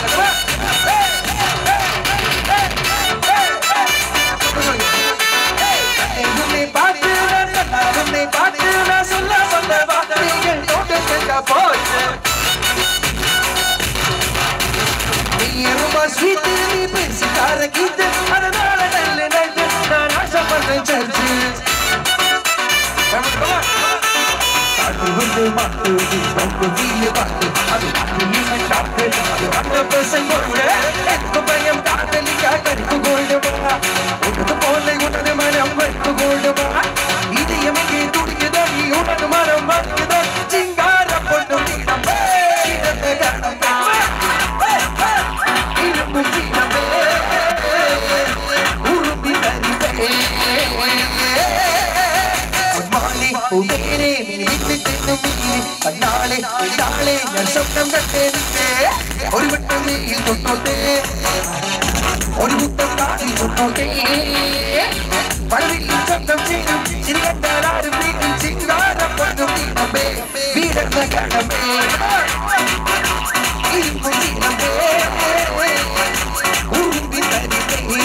Sweet me, please, gotta keep them. I don't know that I let it go. Now I'm so fun and churches. Come on, come on. Party with the party, don't go feel the party. I'm happy in the carpet. I'm the person who is. Go buy him carpet, he got to go to gold bar. Go to the pole, go to the man, I'm going to gold bar. നാളെ നാളെ ഞാൻ സ്വപ്നം കണ്ടേ ഒരു വട്ടം നീയിൽ തൊട്ടോട്ടെ ഒരു മുത്തം കാണിൽ തൊട്ടോട്ടെ പഴവിൽ സ്വന്തം ചെയ്യും ചിരി കണ്ടാലും വീട്ടിൽ ചിങ്കാരം പൊന്നും നീണമേ വീടർന്ന കടമേ ഇരുമ്പു നീണമേ ഉറുമ്പി തരിമേ.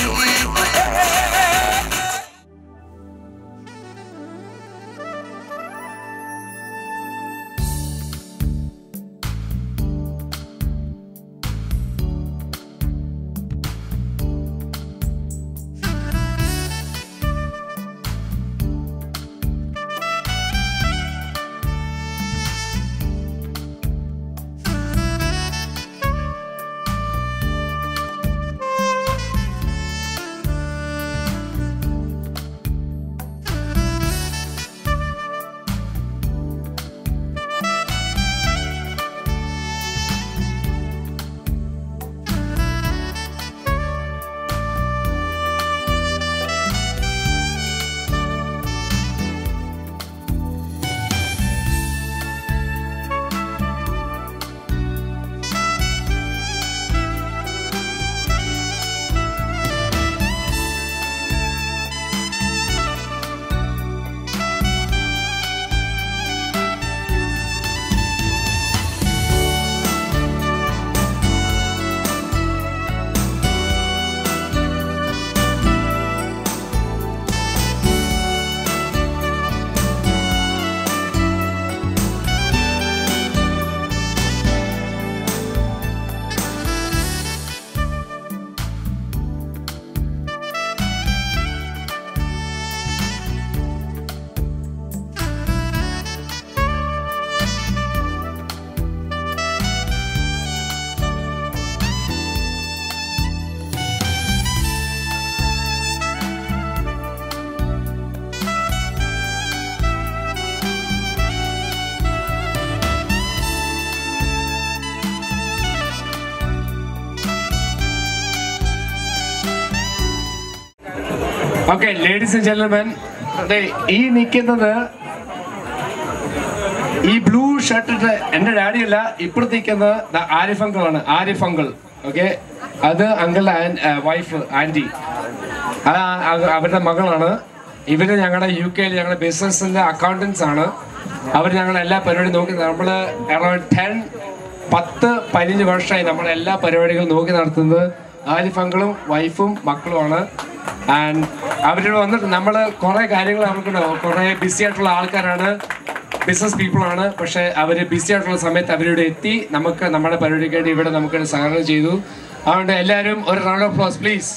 Okay, ladies and gentlemen, ഈ നിൽക്കുന്നത് ഈ ബ്ലൂ ഷർട്ടിട്ട് എൻ്റെ ഡാഡിയല്ല ഇപ്പുറത്ത് നിൽക്കുന്നത് ആരിഫ് അങ്കിളാണ്. ആരിഫ് അങ്കിൾ. ഓക്കെ, അത് അങ്കിളുടെ വൈഫ് ആൻറ്റി, അവരുടെ മകളാണ്. ഇവര് ഞങ്ങളുടെ യു കെയിൽ ഞങ്ങളുടെ ബിസിനസ്സിന്റെ അക്കൗണ്ടൻസ് ആണ്. അവർ ഞങ്ങളുടെ എല്ലാ പരിപാടിയും നോക്കി. നമ്മൾ അറൌണ്ട് ടെൻ പത്ത് പതിനഞ്ച് വർഷമായി നമ്മളെ എല്ലാ പരിപാടികളും നോക്കി നടത്തുന്നത് ആരിഫ് അങ്കിളും വൈഫും മക്കളുമാണ്. ആൻഡ് അവരോട് വന്നിട്ട് നമ്മൾ കുറേ കാര്യങ്ങൾ അവർക്കുണ്ടാവും. കുറേ ബിസി ആയിട്ടുള്ള ആൾക്കാരാണ്, ബിസിനസ് പീപ്പിളാണ്. പക്ഷേ അവർ ബിസി ആയിട്ടുള്ള സമയത്ത് അവരോട് എത്തി നമുക്ക് നമ്മുടെ പരിപാടിക്കായിട്ട് ഇവിടെ നമുക്ക് സഹകരണം ചെയ്തു. അതുകൊണ്ട് എല്ലാവരും ഒരു round of applause please.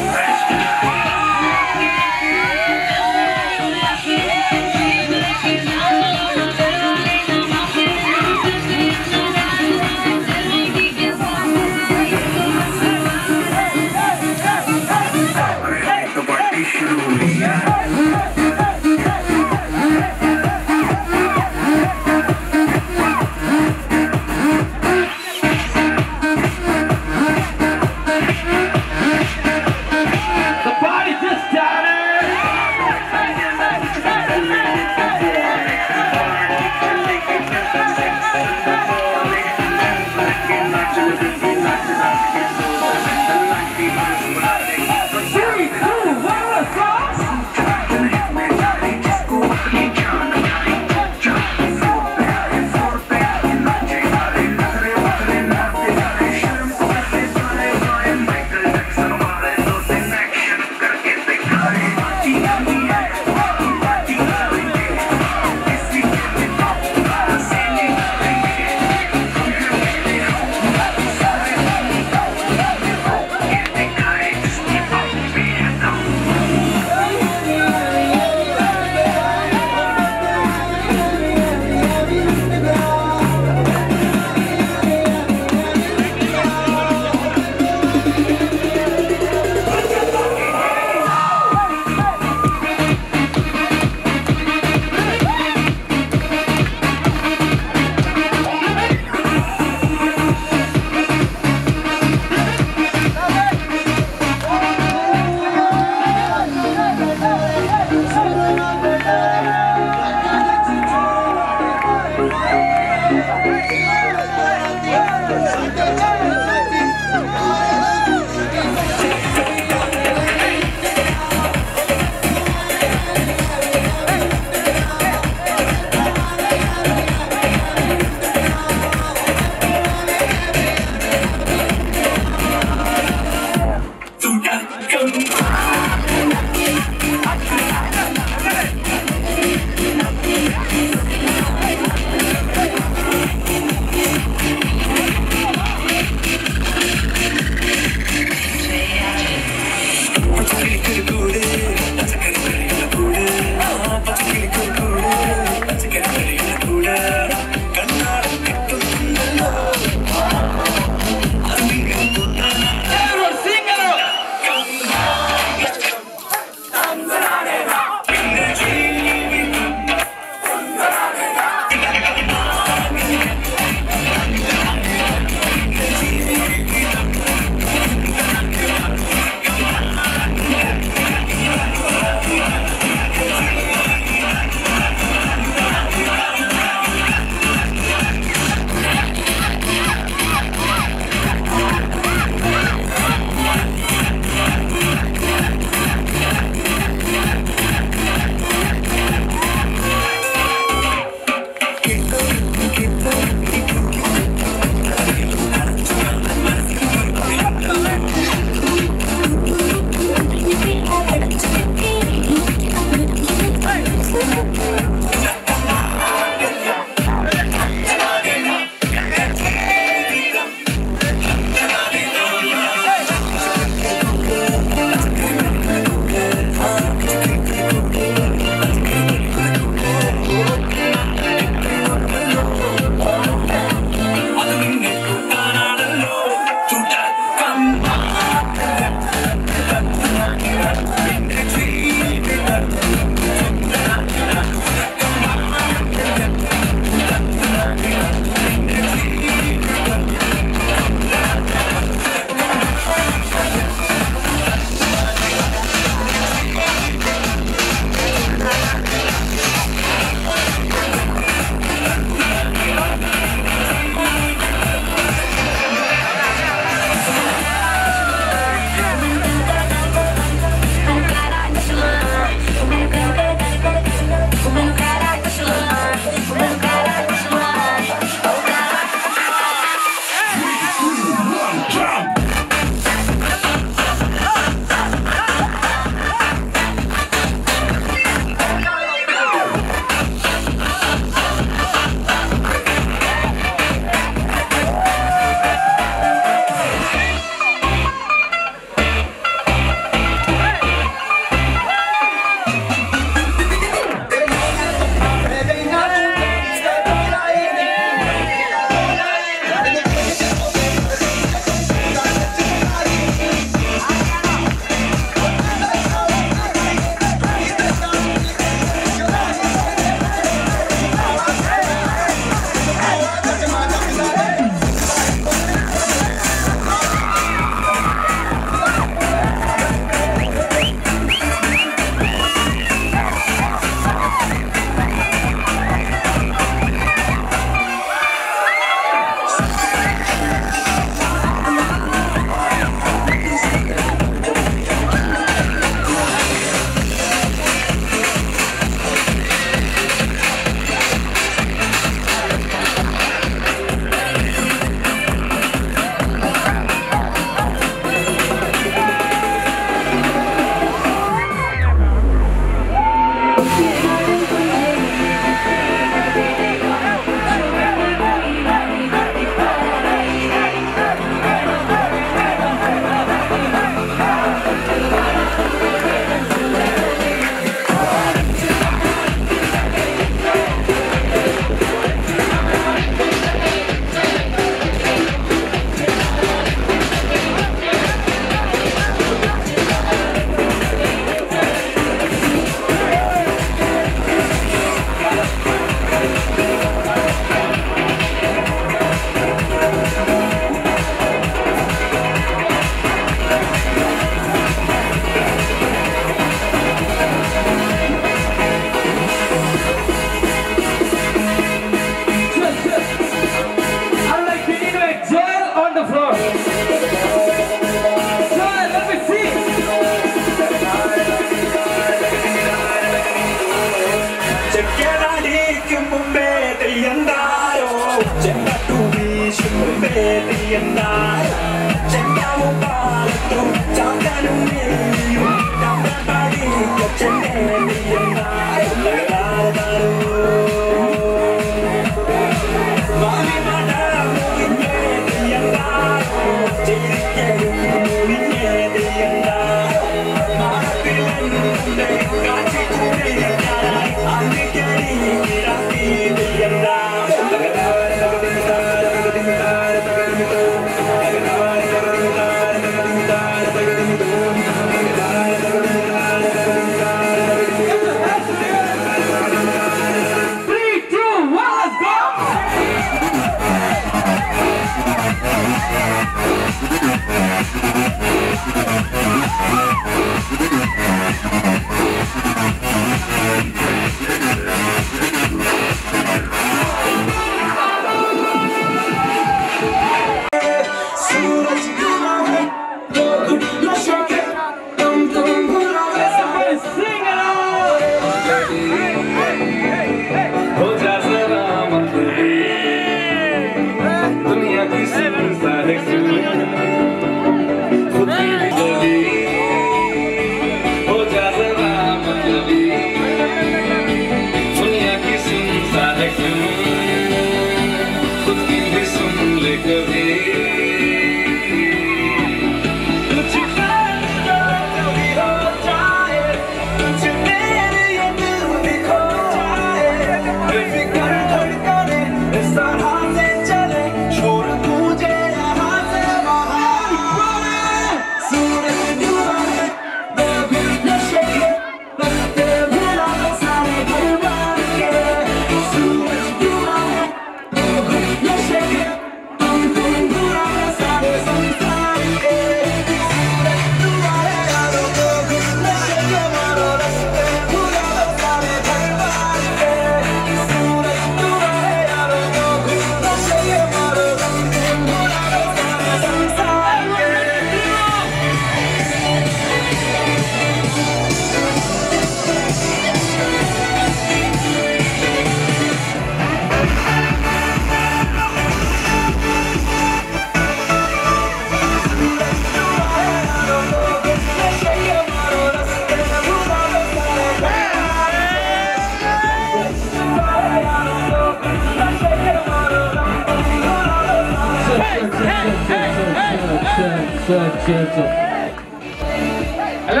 Hello,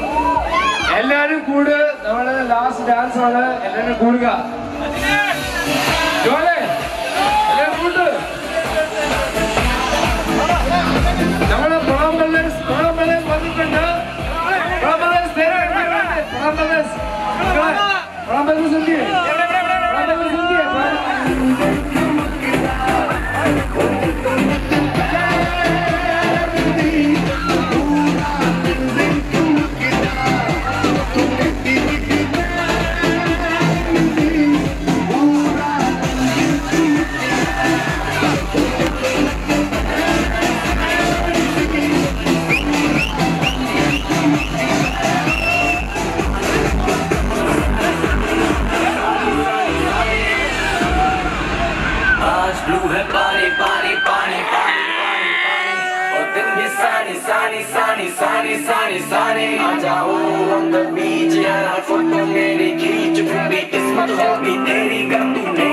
എല്ലാരും കൂടെ നമ്മുടെ ലാസ്റ്റ് ഡാൻസ് ആണ്. എല്ലാരും കൂടുക. എല്ലാരും കൂട്ട്. നമ്മുടെ പണം ബലേഴ്സ് പണം ബലേഴ്സ് വന്നിട്ടുണ്ട്. പണം ബലേഴ്സ് പണം ബലേഴ്സ് പണം ബലേഴ്സ് ഉണ്ട്. പണം ബലേഴ്സ് ഉണ്ട്. sunny, sunny, sunny, sunny. आजा हो on the beach यार फोटो मेरी खींच भी किस्मत होगी तेरी गम तूने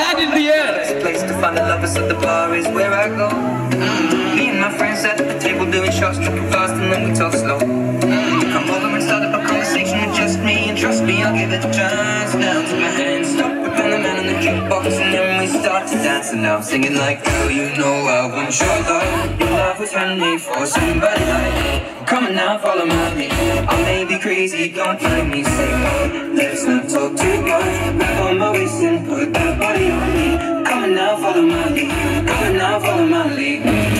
hand in the air. Best place to find the lovers at the bar is where I go. Mm-hmm. Me and my friends at the table doing shots, tripping fast, and then we talk slow. Mm-hmm. Come over and start up a conversation with just me, and trust me, I'll give it a chance. Down to my hands, stop with the man on the jukebox, and then we start to dance. And now I'm singing like, girl, you know I want your love. Your love was handmade for somebody like me. Come on now, follow my lead. I may be crazy, don't find me. Say, oh, let's not talk too much. Grab on my waist and put that body on me. Come on now, follow my lead. Come on now, follow my lead.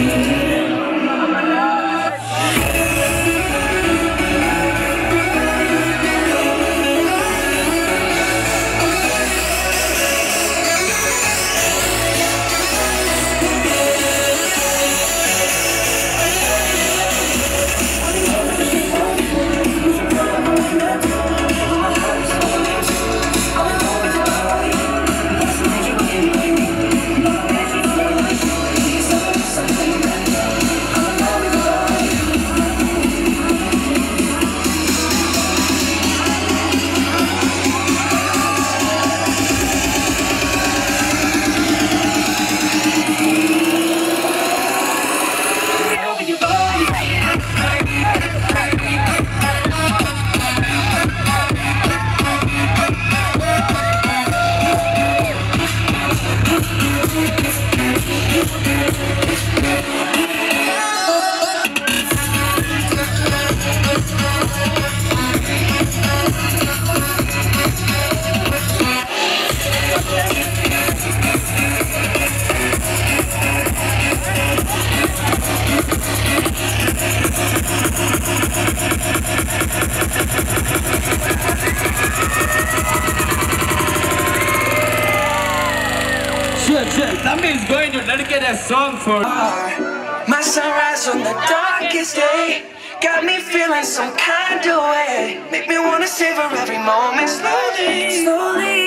Tambi is going to dedicate a song for my sunrise on the darkest day got me feeling some kind of way. Make me wanna savor every moment slowly, slowly.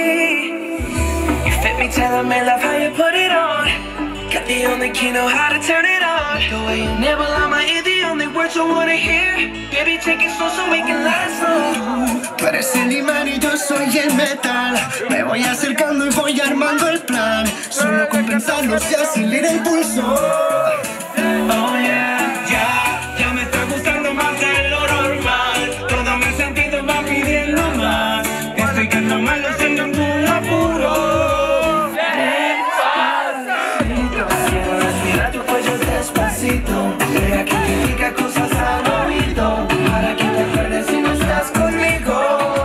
You fit me, telling me love how you put it on. Got the only key, know how to turn it on. The way you nibble on my ear, the only words I wanna hear. Baby, take it slow so we can last long. Tú eres el imán y yo soy el metal. Me voy acercando y voy armando el plan. Solo con pensarlo se acelera el pulso. Oh yeah, ya, ya me está gustando más de lo normal. Todo mi sentido va pidiendo más. Estoy que no me lo siento en un apuro. Despacito, quiero respirar tu cuello despacito. Deja que te diga cosas al oído, para que te acuerdes si no estás conmigo.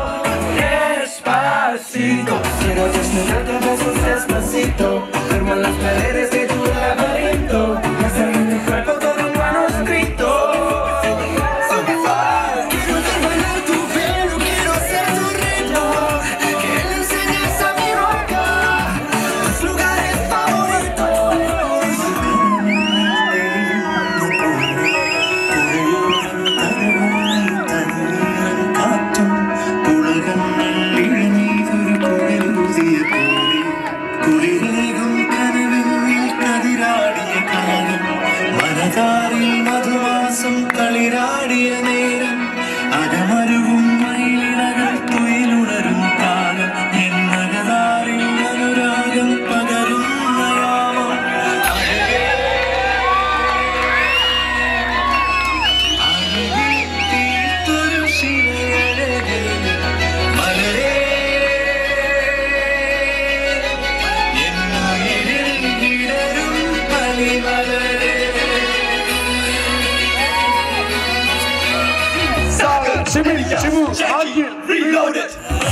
Despacito, quiero desnudarte a besos despacito. Firmo en las paredes de tu laberinto. Hacer en tu cuerpo todo un manuscrito. Quiero bailar tu pelo, quiero ser tu ritmo. Que le enseñes a mi boca tus lugares favoritos. മധുമാസം കളിരാടിയ നേരം അകമരുവും മയിലിനകൾ തുയിലുണരും കാലം എന്നകതാരിൽ അനുരാഗം പകരുന്ന യാമം അഴകിൽ തീർത്തൊരു ശിലയഴകേ മലരേ എന്നുയിരിൽ വിടരും പനിമലരേ Jimmy, Jimmy, reloaded.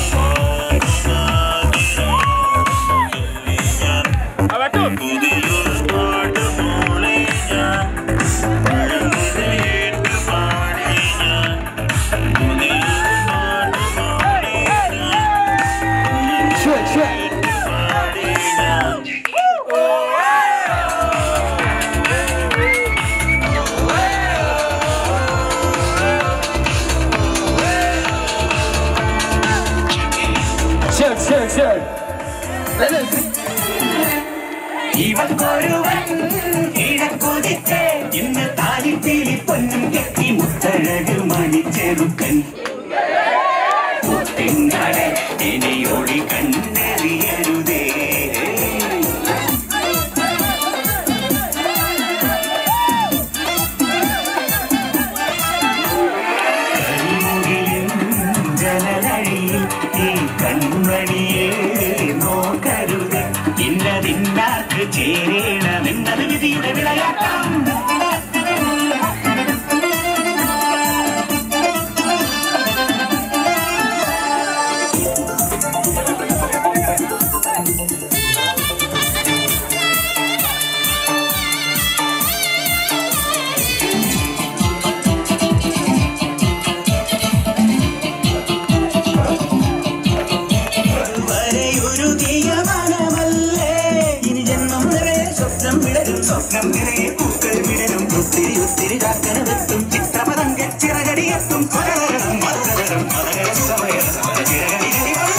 Sure, sure. Sure, sure, sure. Let us. ഇവൻ ഒരുവൻ ഇടക്കൊതിച്ച് ഇന്ന് താലിപ്പീലി പൊന്നും കെട്ടി മുത്തഴക് മണിച്ചെറുക്കൻ മുത്തിങ്ങടെ ഇനിയൊളി കണ്ണെറിയരുതേ പിന്നാർക്ക് ചേരണമെന്നത് വിധിയുടെ വിളയാട്ടം. സ്വപ്നം നിറയെ പൂക്കൾ വിടരും ഒത്തിരി ഒത്തിരി കാക്കനവെത്തും ചിത്രപതങ്ക ചിറകടിയെത്തും മലകരം മലകരം മലകര സമയ ചിറകടി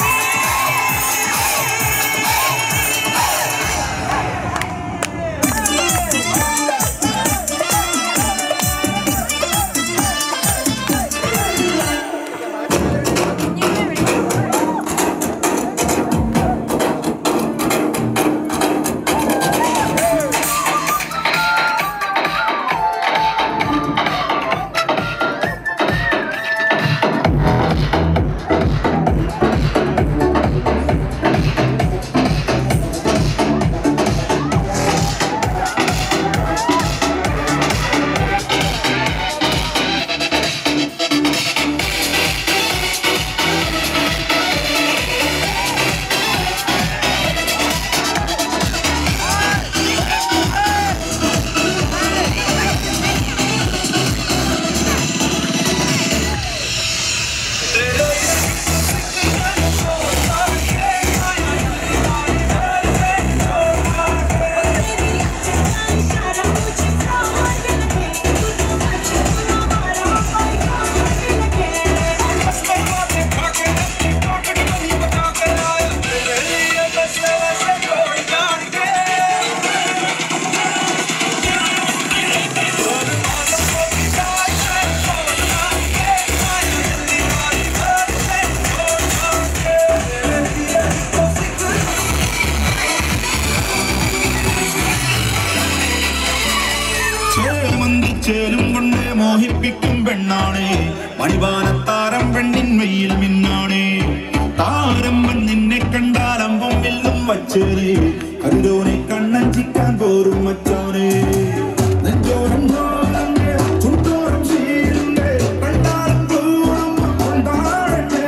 ചേലും കൊണ്ട് മോഹിപ്പിക്കും പെണ്ണാണേ മണിവാനത്താരം പെണ്ണിൻ വെയിൽ മിന്നാണേ താരം നിന്നെ കണ്ടാലമ്പം വെല്ലും വച്ചേരേ കരുതോനെ കണ്ണഞ്ചിക്കാൻ പോരും മച്ചോനെ നെഞ്ചോരം ചുട്ടോരം ശീലുണ്ടേ കണ്ടാലും പൂരം കൊണ്ടാടട്ടെ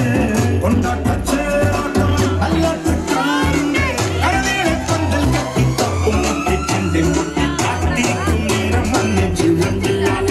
കൊണ്ടാട്ടച്ചേരാട്ടം അല്ലാത്തക്കാരുണ്ടേ കരനീളെ പന്തൽ കെട്ടിത്തപ്പും മുട്ടിച്ചെന്റെ മുട്ടി കാത്തിരിക്കും നേരം വന്നെ ജീവൻ ജില്ലാല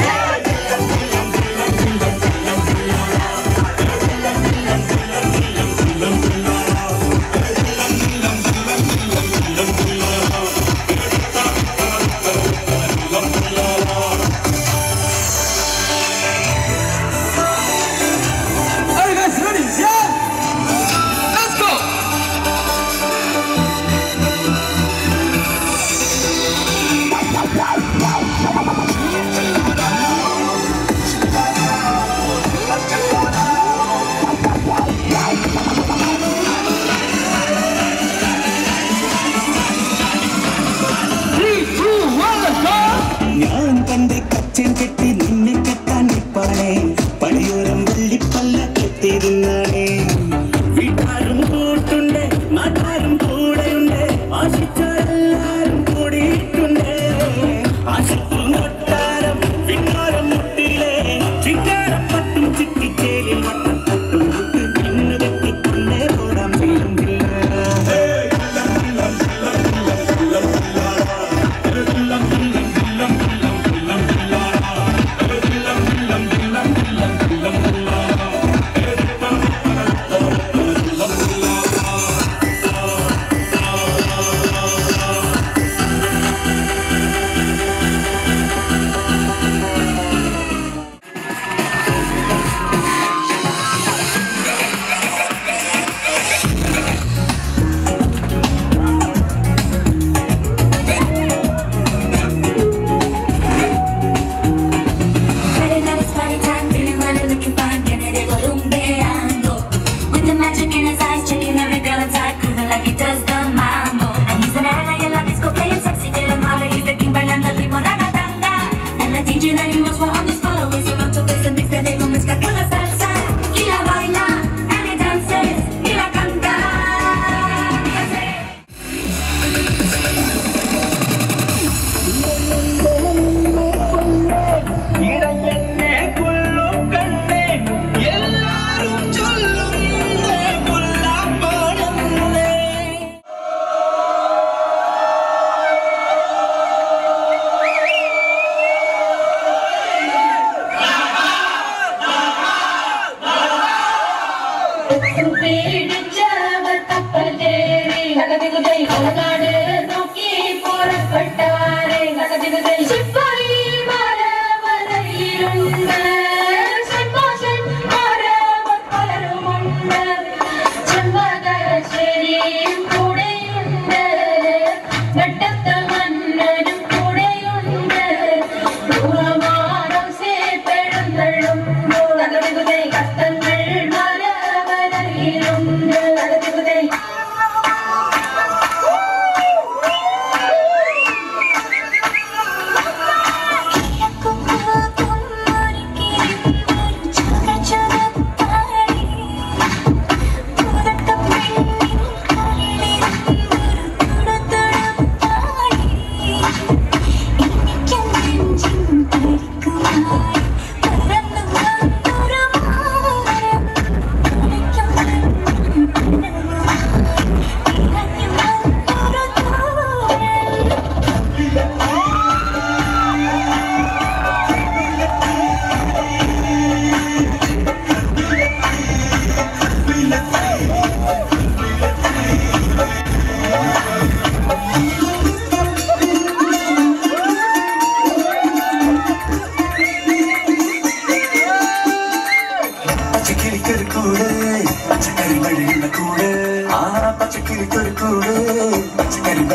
ഞാൻ പണ്ട് കച്ചൻ കെട്ടി നിന്നെ കെട്ടാൻ നിപ്പാണേ പടിയോരം വെള്ളിപ്പല്ല കെട്ടിയിരുന്നാണേ വീട്ടാരും കൂട്ടുണ്ട് നാട്ടാരും കൂടെയുണ്ട് ആശിച്ചവരെല്ലാരും കൂടിയിട്ടുണ്ട് ആശിക്കും കൊട്ടാരം വിണ്ണാരം മുട്ടിയിലെ ചിങ്കാരപ്പട്ടും ചിക്കിച്ചേരി വട്ടത്തട്ടും ഇന്ന് കെട്ടിക്കൊണ്ടേ പോടാം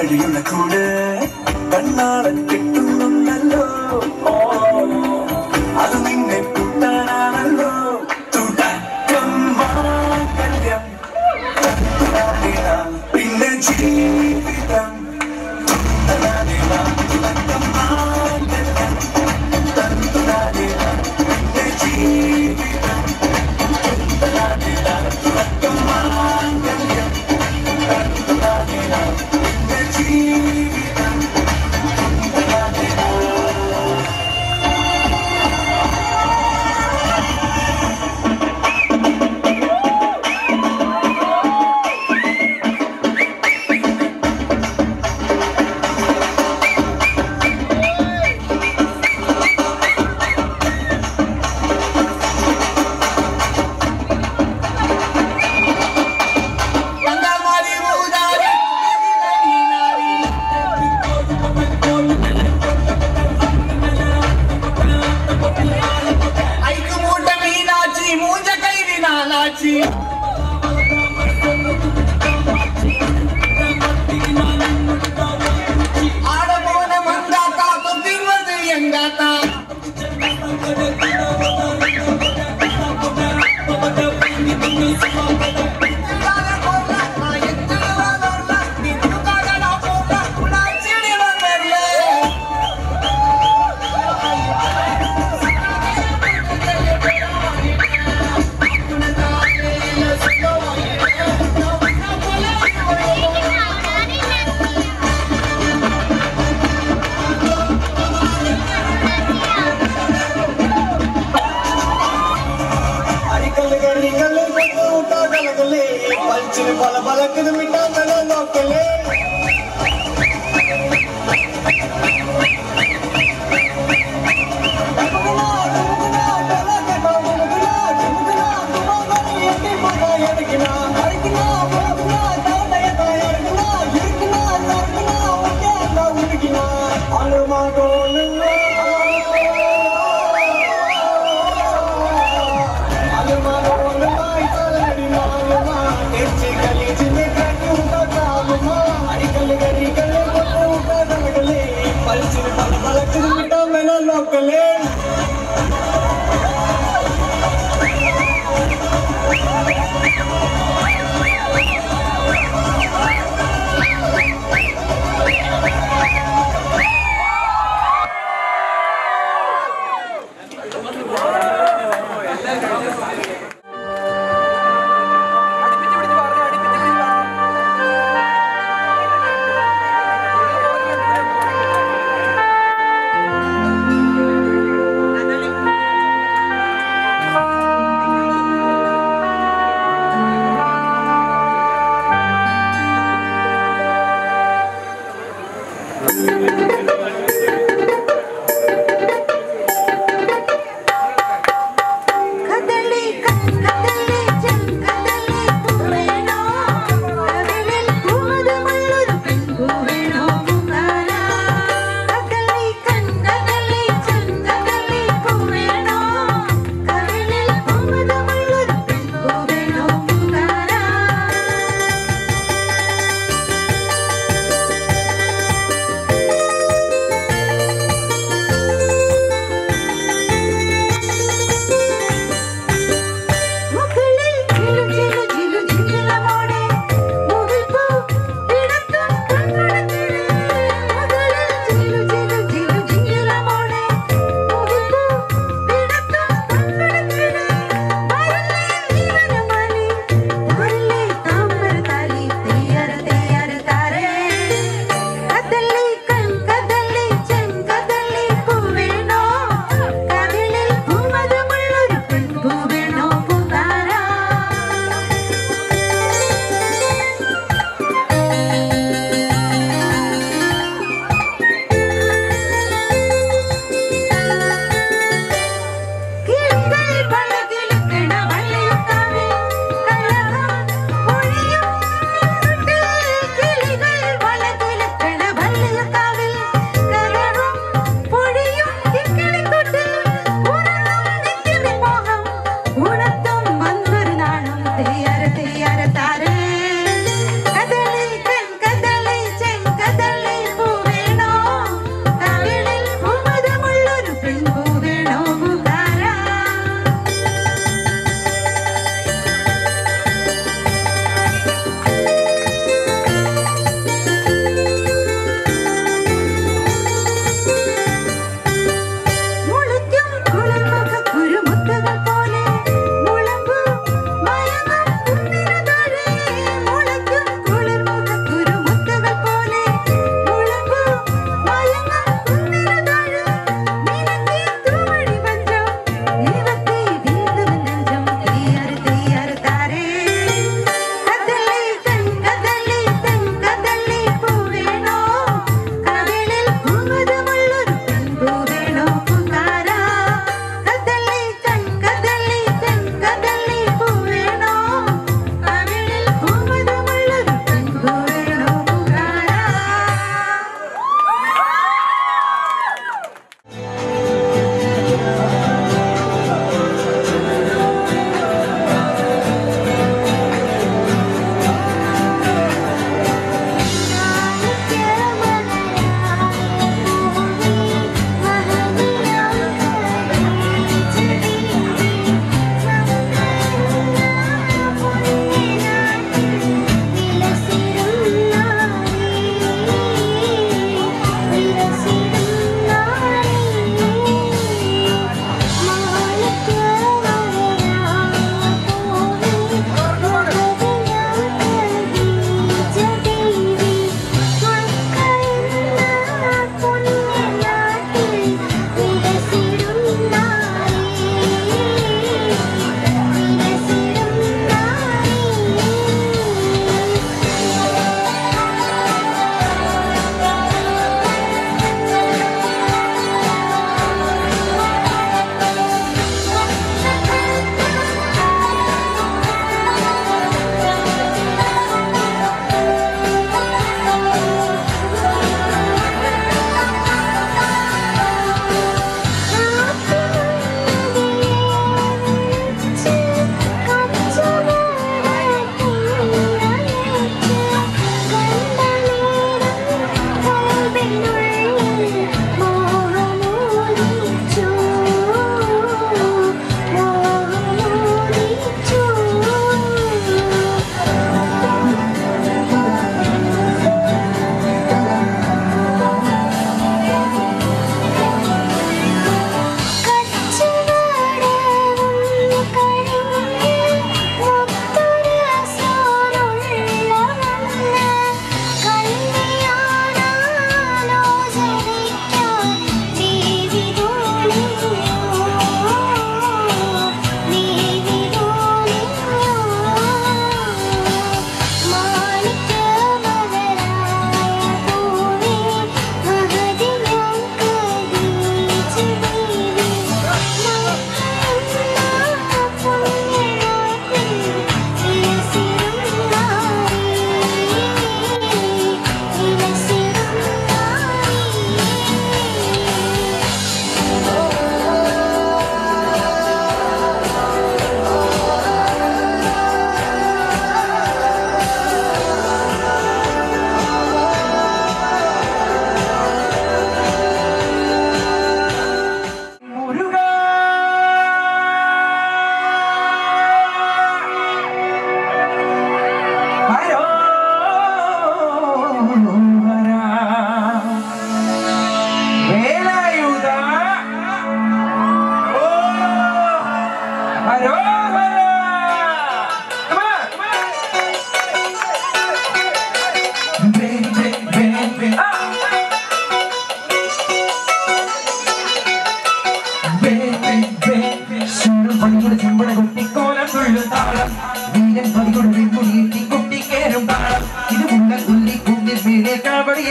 വഴിയുള്ള കൂട് കണ്ണാളം കിട്ടുന്നുണ്ടല്ലോ അത് നിന്നെ കൂട്ടാനാണല്ലോ തുടക്കം മാംഗല്യം പിന്നെ ജീവിതം തുടക്കം മാംഗല്യം പിന്നെ ജീവിതം തുടക്കം മാംഗല്യം പിന്നെ ജീവിതം Thank you.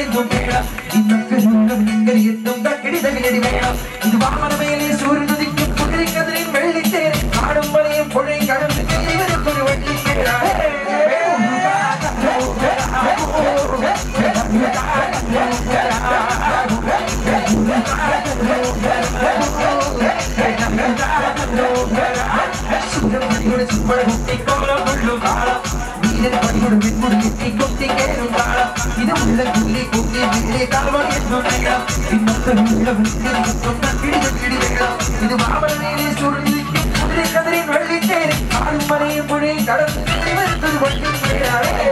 എന്നും വേണം ഇന്നൊക്കെ എത്തും തക്കിടി തകിലടി വേണം ഇത് വാമനമേലെ സൂര്യൻ ഉദിക്കും കുതിരക്കതിരിൻ വെള്ളിത്തേരെ കാടും മലയും പുഴയും കടന്ന് ഇവർക്കൊരു വെള്ളിത്തേര ഇത് ഉള്ള കുല്ലി കുത്തി ഇന്നത്തെ ഇത് മാമലമേലെ സൂര്യൻ കുതിരക്കതിരിൻ വെള്ളിത്തേരെ കാടും മലയും പുഴയും കടന്ന് ഇവർക്കൊരു വെള്ളിത്തേര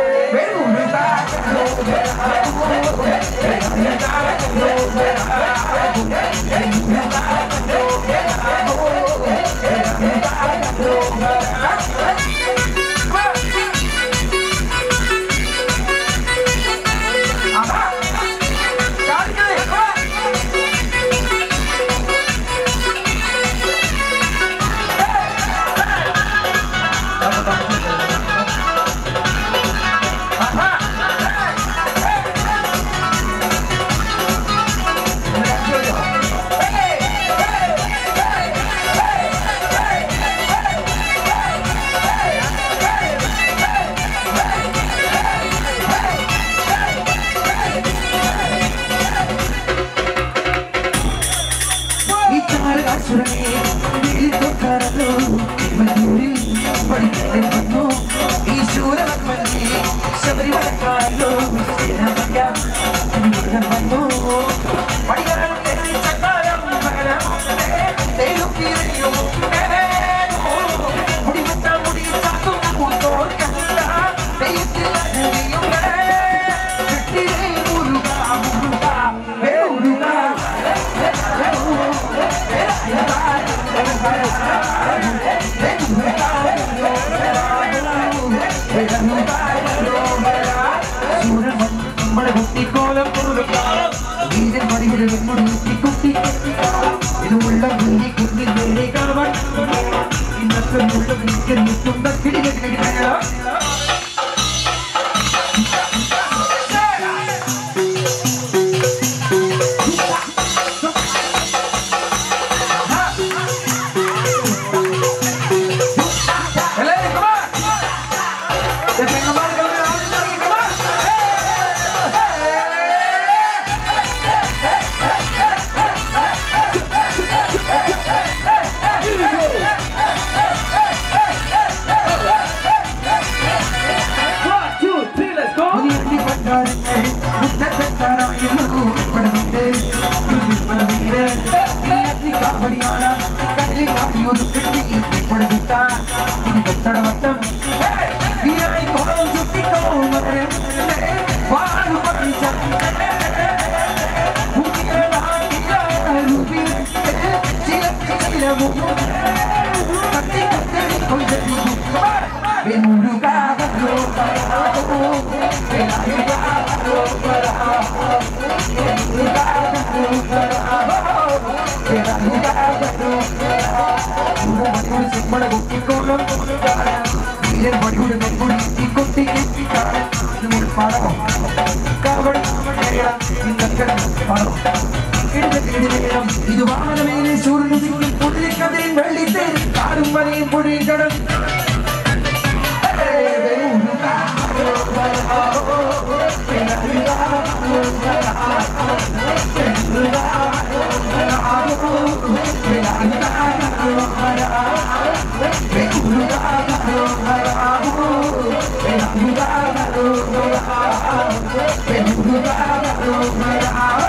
ഇത് വാമനമേലെ സൂര്യൻ കുതിരക്കതിരിൻ വെള്ളിത്തേര് കാടും മലയും പുഴയും കടന്ന് We'll be right back.